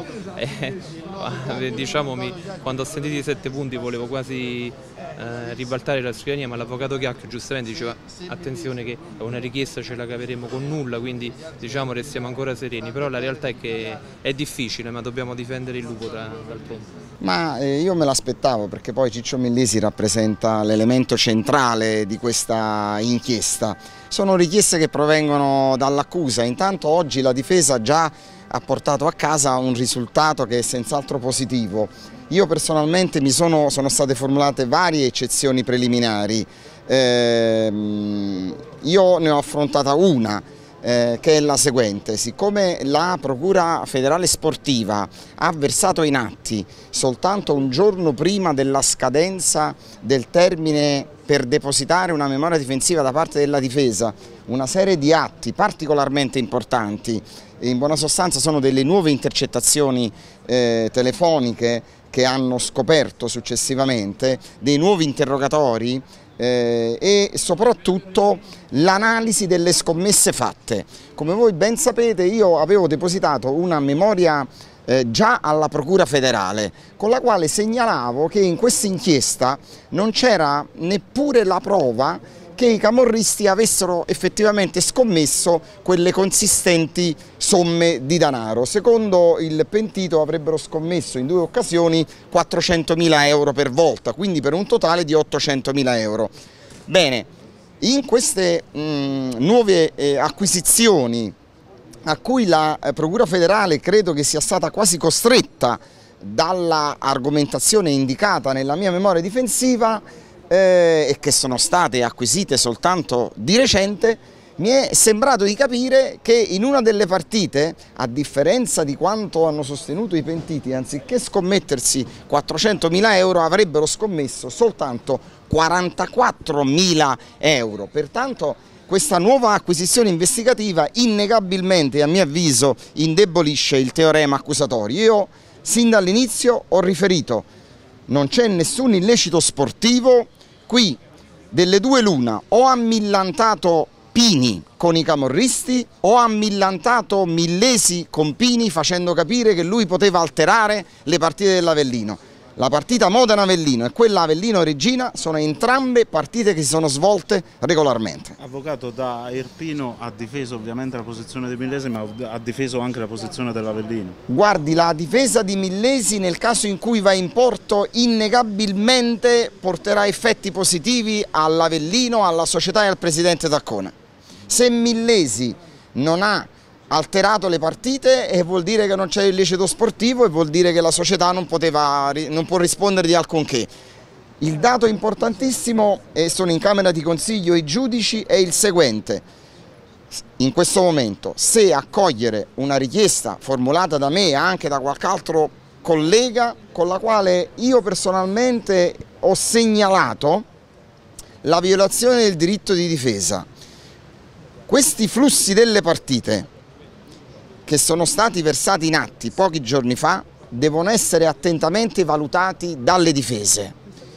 eh, diciamo mi, quando ho sentito i sette punti volevo quasi eh, ribaltare la scrivania, ma l'avvocato Chiacchio giustamente diceva attenzione che è una richiesta, ce la caveremo con nulla, quindi diciamo restiamo ancora sereni, però la realtà è che è difficile, ma dobbiamo difendere il lupo da, dal ponte. Ma eh, io me l'aspettavo, perché poi Ciccio Millesi rappresenta l'elemento centrale di questa inchiesta. Sono richieste che provengono dall'accusa, intanto oggi la difesa già ha portato a casa un risultato che è senz'altro positivo. Io personalmente mi sono, sono state formulate varie eccezioni preliminari, eh, io ne ho affrontata una, eh, che è la seguente: siccome la Procura Federale Sportiva ha versato in atti soltanto un giorno prima della scadenza del termine per depositare una memoria difensiva da parte della difesa una serie di atti particolarmente importanti, in buona sostanza sono delle nuove intercettazioni eh, telefoniche che hanno scoperto successivamente, dei nuovi interrogatori eh, e soprattutto l'analisi delle scommesse fatte. Come voi ben sapete, io avevo depositato una memoria Eh, già alla Procura Federale, con la quale segnalavo che in questa inchiesta non c'era neppure la prova che i camorristi avessero effettivamente scommesso quelle consistenti somme di denaro. Secondo il pentito avrebbero scommesso in due occasioni quattrocentomila euro per volta, quindi per un totale di ottocentomila euro. Bene, in queste mh, nuove eh, acquisizioni a cui la Procura Federale credo che sia stata quasi costretta dalla argomentazione indicata nella mia memoria difensiva eh, e che sono state acquisite soltanto di recente, mi è sembrato di capire che in una delle partite, a differenza di quanto hanno sostenuto i pentiti, anziché scommettersi quattrocentomila euro avrebbero scommesso soltanto quarantaquattromila euro. Pertanto questa nuova acquisizione investigativa innegabilmente, a mio avviso, indebolisce il teorema accusatorio. Io sin dall'inizio ho riferito: non c'è nessun illecito sportivo, qui delle due l'una, o ha millantato Pini con i camorristi o ha millantato Millesi con Pini facendo capire che lui poteva alterare le partite dell'Avellino. La partita Modena-Avellino e quella Avellino-Regina sono entrambe partite che si sono svolte regolarmente. Avvocato, da Irpino ha difeso ovviamente la posizione di Millesi, ma ha difeso anche la posizione dell'Avellino. Guardi, la difesa di Millesi nel caso in cui va in porto innegabilmente porterà effetti positivi all'Avellino, alla società e al presidente Taccone. Se Millesi non ha alterato le partite, e vuol dire che non c'è illecito sportivo e vuol dire che la società non, poteva, non può rispondere di alcunché. Il dato importantissimo, e sono in Camera di Consiglio i giudici, è il seguente: in questo momento, se accogliere una richiesta formulata da me e anche da qualche altro collega, con la quale io personalmente ho segnalato la violazione del diritto di difesa, questi flussi delle partite che sono stati versati in atti pochi giorni fa devono essere attentamente valutati dalle difese,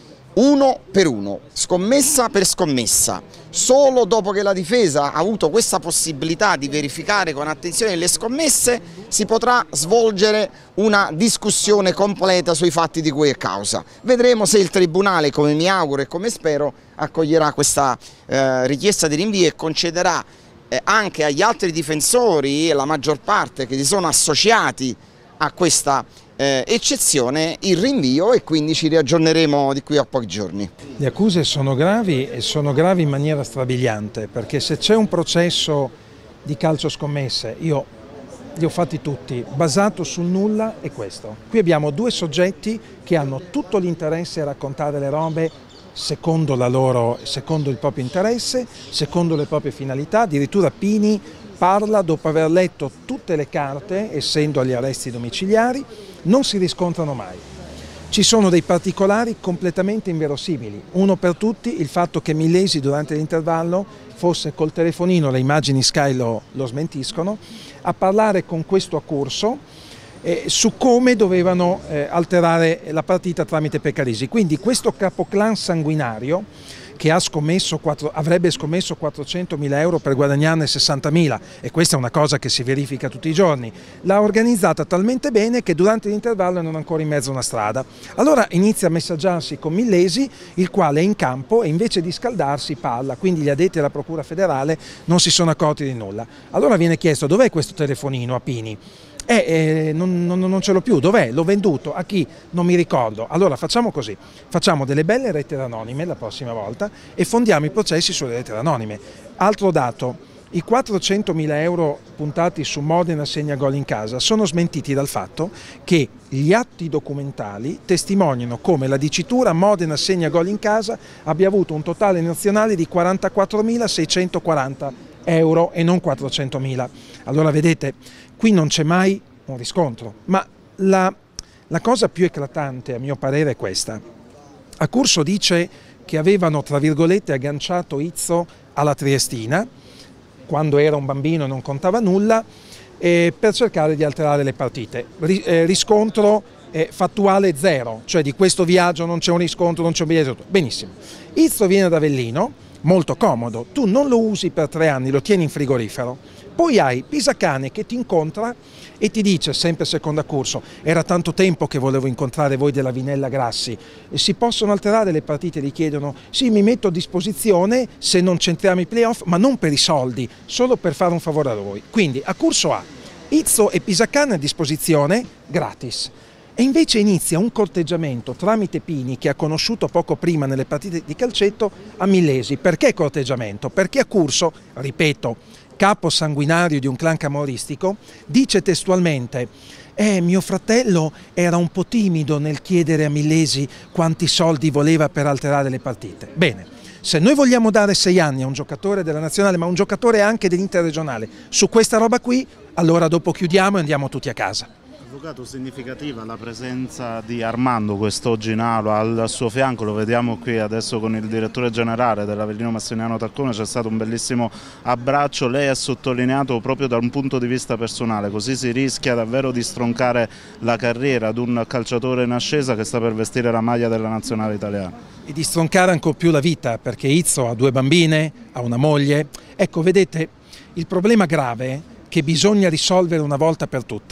uno per uno, scommessa per scommessa. Solo dopo che la difesa ha avuto questa possibilità di verificare con attenzione le scommesse si potrà svolgere una discussione completa sui fatti di cui è causa. Vedremo se il Tribunale, come mi auguro e come spero, accoglierà questa eh, richiesta di rinvio e concederà Eh, anche agli altri difensori, la maggior parte che si sono associati a questa eh, eccezione, il rinvio, e quindi ci riaggiorneremo di qui a pochi giorni. Le accuse sono gravi e sono gravi in maniera strabiliante, perché se c'è un processo di calcio scommesse, io li ho fatti tutti, basato sul nulla, è questo. Qui abbiamo due soggetti che hanno tutto l'interesse a raccontare le robe secondo, la loro, secondo il proprio interesse, secondo le proprie finalità. Addirittura Pini parla dopo aver letto tutte le carte, essendo agli arresti domiciliari, non si riscontrano mai. Ci sono dei particolari completamente inverosimili, uno per tutti il fatto che Millesi durante l'intervallo fosse col telefonino, le immagini Sky lo, lo smentiscono, a parlare con questo Accurso Eh, su come dovevano eh, alterare la partita tramite Peccarisi. Quindi questo capoclan sanguinario che ha scommesso quattro, avrebbe scommesso quattrocentomila euro per guadagnarne sessantamila, e questa è una cosa che si verifica tutti i giorni, l'ha organizzata talmente bene che durante l'intervallo non è ancora in mezzo a una strada. Allora inizia a messaggiarsi con Millesi, il quale è in campo e invece di scaldarsi parla, quindi gli addetti alla Procura federale non si sono accorti di nulla. Allora viene chiesto: dov'è questo telefonino a Pini? Eh, eh, non, non, non ce l'ho più, dov'è? L'ho venduto, a chi? Non mi ricordo. Allora facciamo così, facciamo delle belle lettere anonime la prossima volta e fondiamo i processi sulle lettere anonime. Altro dato, i quattrocentomila euro puntati su Modena segna gol in casa sono smentiti dal fatto che gli atti documentali testimoniano come la dicitura Modena segna gol in casa abbia avuto un totale nazionale di quarantaquattromilaseicentoquaranta euro e non quattrocentomila. Allora vedete, qui non c'è mai un riscontro, ma la, la cosa più eclatante a mio parere è questa. Accurso dice che avevano, tra virgolette, agganciato Izzo alla Triestina quando era un bambino e non contava nulla, eh, per cercare di alterare le partite. Ri, eh, riscontro eh, fattuale zero, cioè di questo viaggio non c'è un riscontro, non c'è un biglietto. Benissimo. Izzo viene da Avellino, molto comodo, tu non lo usi per tre anni, lo tieni in frigorifero, poi hai Pisacane che ti incontra e ti dice, sempre secondo Accurso: era tanto tempo che volevo incontrare voi della Vinella Grassi, e si possono alterare le partite? Gli chiedono: sì, mi metto a disposizione se non centriamo i playoff, ma non per i soldi, solo per fare un favore a voi. Quindi Accurso ha Izzo e Pisacane a disposizione gratis. E invece inizia un corteggiamento tramite Pini, che ha conosciuto poco prima nelle partite di calcetto, a Millesi. Perché corteggiamento? Perché Accurso, ripeto, capo sanguinario di un clan camorristico, dice testualmente: eh, mio fratello era un po' timido nel chiedere a Millesi quanti soldi voleva per alterare le partite. Bene, se noi vogliamo dare sei anni a un giocatore della nazionale, ma un giocatore anche dell'interregionale, su questa roba qui, allora dopo chiudiamo e andiamo tutti a casa. Avvocato, significativa la presenza di Armando quest'oggi in aula, al suo fianco, lo vediamo qui adesso con il direttore generale dell'Avellino Massiniano Taccone, c'è stato un bellissimo abbraccio. Lei ha sottolineato proprio da un punto di vista personale, così si rischia davvero di stroncare la carriera ad un calciatore in ascesa che sta per vestire la maglia della nazionale italiana. E di stroncare ancora più la vita, perché Izzo ha due bambine, ha una moglie. Ecco, vedete, il problema grave che bisogna risolvere una volta per tutte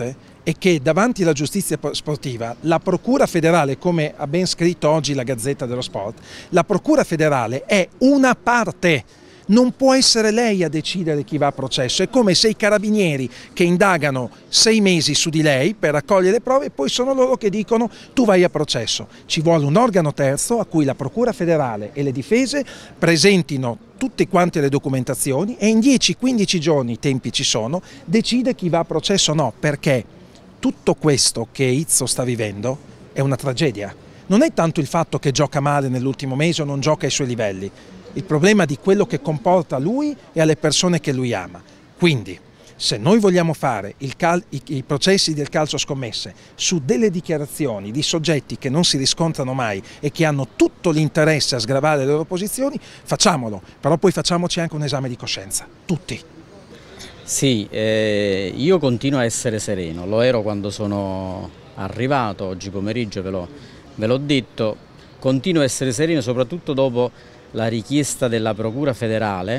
è che davanti alla giustizia sportiva la Procura federale, come ha ben scritto oggi la Gazzetta dello Sport, la Procura federale è una parte. Non può essere lei a decidere chi va a processo, è come se i carabinieri che indagano sei mesi su di lei per raccogliere le prove e poi sono loro che dicono tu vai a processo. Ci vuole un organo terzo a cui la Procura federale e le difese presentino tutte quante le documentazioni e in dieci quindici giorni, i tempi ci sono, decide chi va a processo o no, perché tutto questo che Izzo sta vivendo è una tragedia. Non è tanto il fatto che gioca male nell'ultimo mese o non gioca ai suoi livelli, il problema di quello che comporta lui e alle persone che lui ama. Quindi, se noi vogliamo fare il cal i, i processi del calcio scommesse su delle dichiarazioni di soggetti che non si riscontrano mai e che hanno tutto l'interesse a sgravare le loro posizioni, facciamolo, però poi facciamoci anche un esame di coscienza, tutti. Sì, eh, io continuo a essere sereno, lo ero quando sono arrivato, oggi pomeriggio ve l'ho ve l'ho detto, continuo a essere sereno soprattutto dopo la richiesta della Procura federale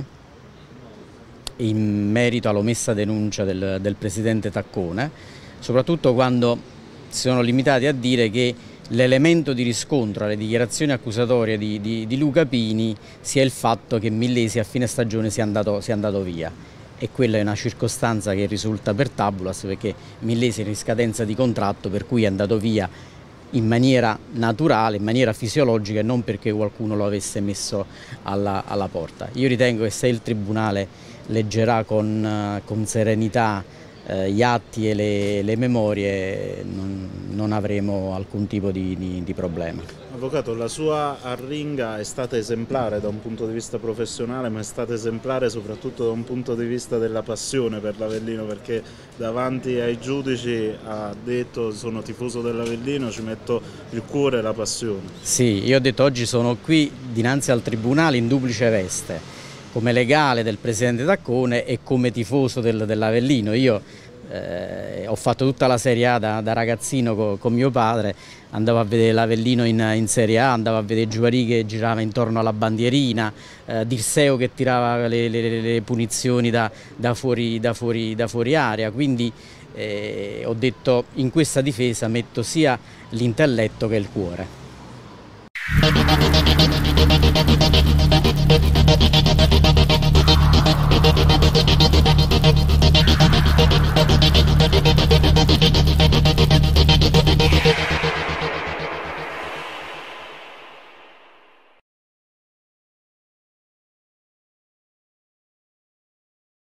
in merito all'omessa denuncia del, del Presidente Taccone, soprattutto quando si sono limitati a dire che l'elemento di riscontro alle dichiarazioni accusatorie di, di, di Luca Pini sia il fatto che Millesi a fine stagione sia andato, sia andato via. E quella è una circostanza che risulta per tabulas perché Millesi è in scadenza di contratto, per cui è andato via in maniera naturale, in maniera fisiologica e non perché qualcuno lo avesse messo alla, alla porta. Io ritengo che se il Tribunale leggerà con, con serenità eh, gli atti e le, le memorie non, non avremo alcun tipo di, di, di problema. Avvocato, la sua arringa è stata esemplare da un punto di vista professionale, ma è stata esemplare soprattutto da un punto di vista della passione per l'Avellino, perché davanti ai giudici ha detto sono tifoso dell'Avellino, ci metto il cuore e la passione. Sì, io ho detto oggi sono qui dinanzi al Tribunale in duplice veste, come legale del Presidente Taccone e come tifoso del, dell'Avellino. Io eh, ho fatto tutta la Serie A da, da ragazzino co, con mio padre, andavo a vedere l'Avellino in, in Serie A, andavo a vedere Giuari che girava intorno alla bandierina, eh, Dirseo che tirava le, le, le punizioni da, da, fuori, da, fuori, da fuori area, quindi eh, ho detto in questa difesa metto sia l'intelletto che il cuore.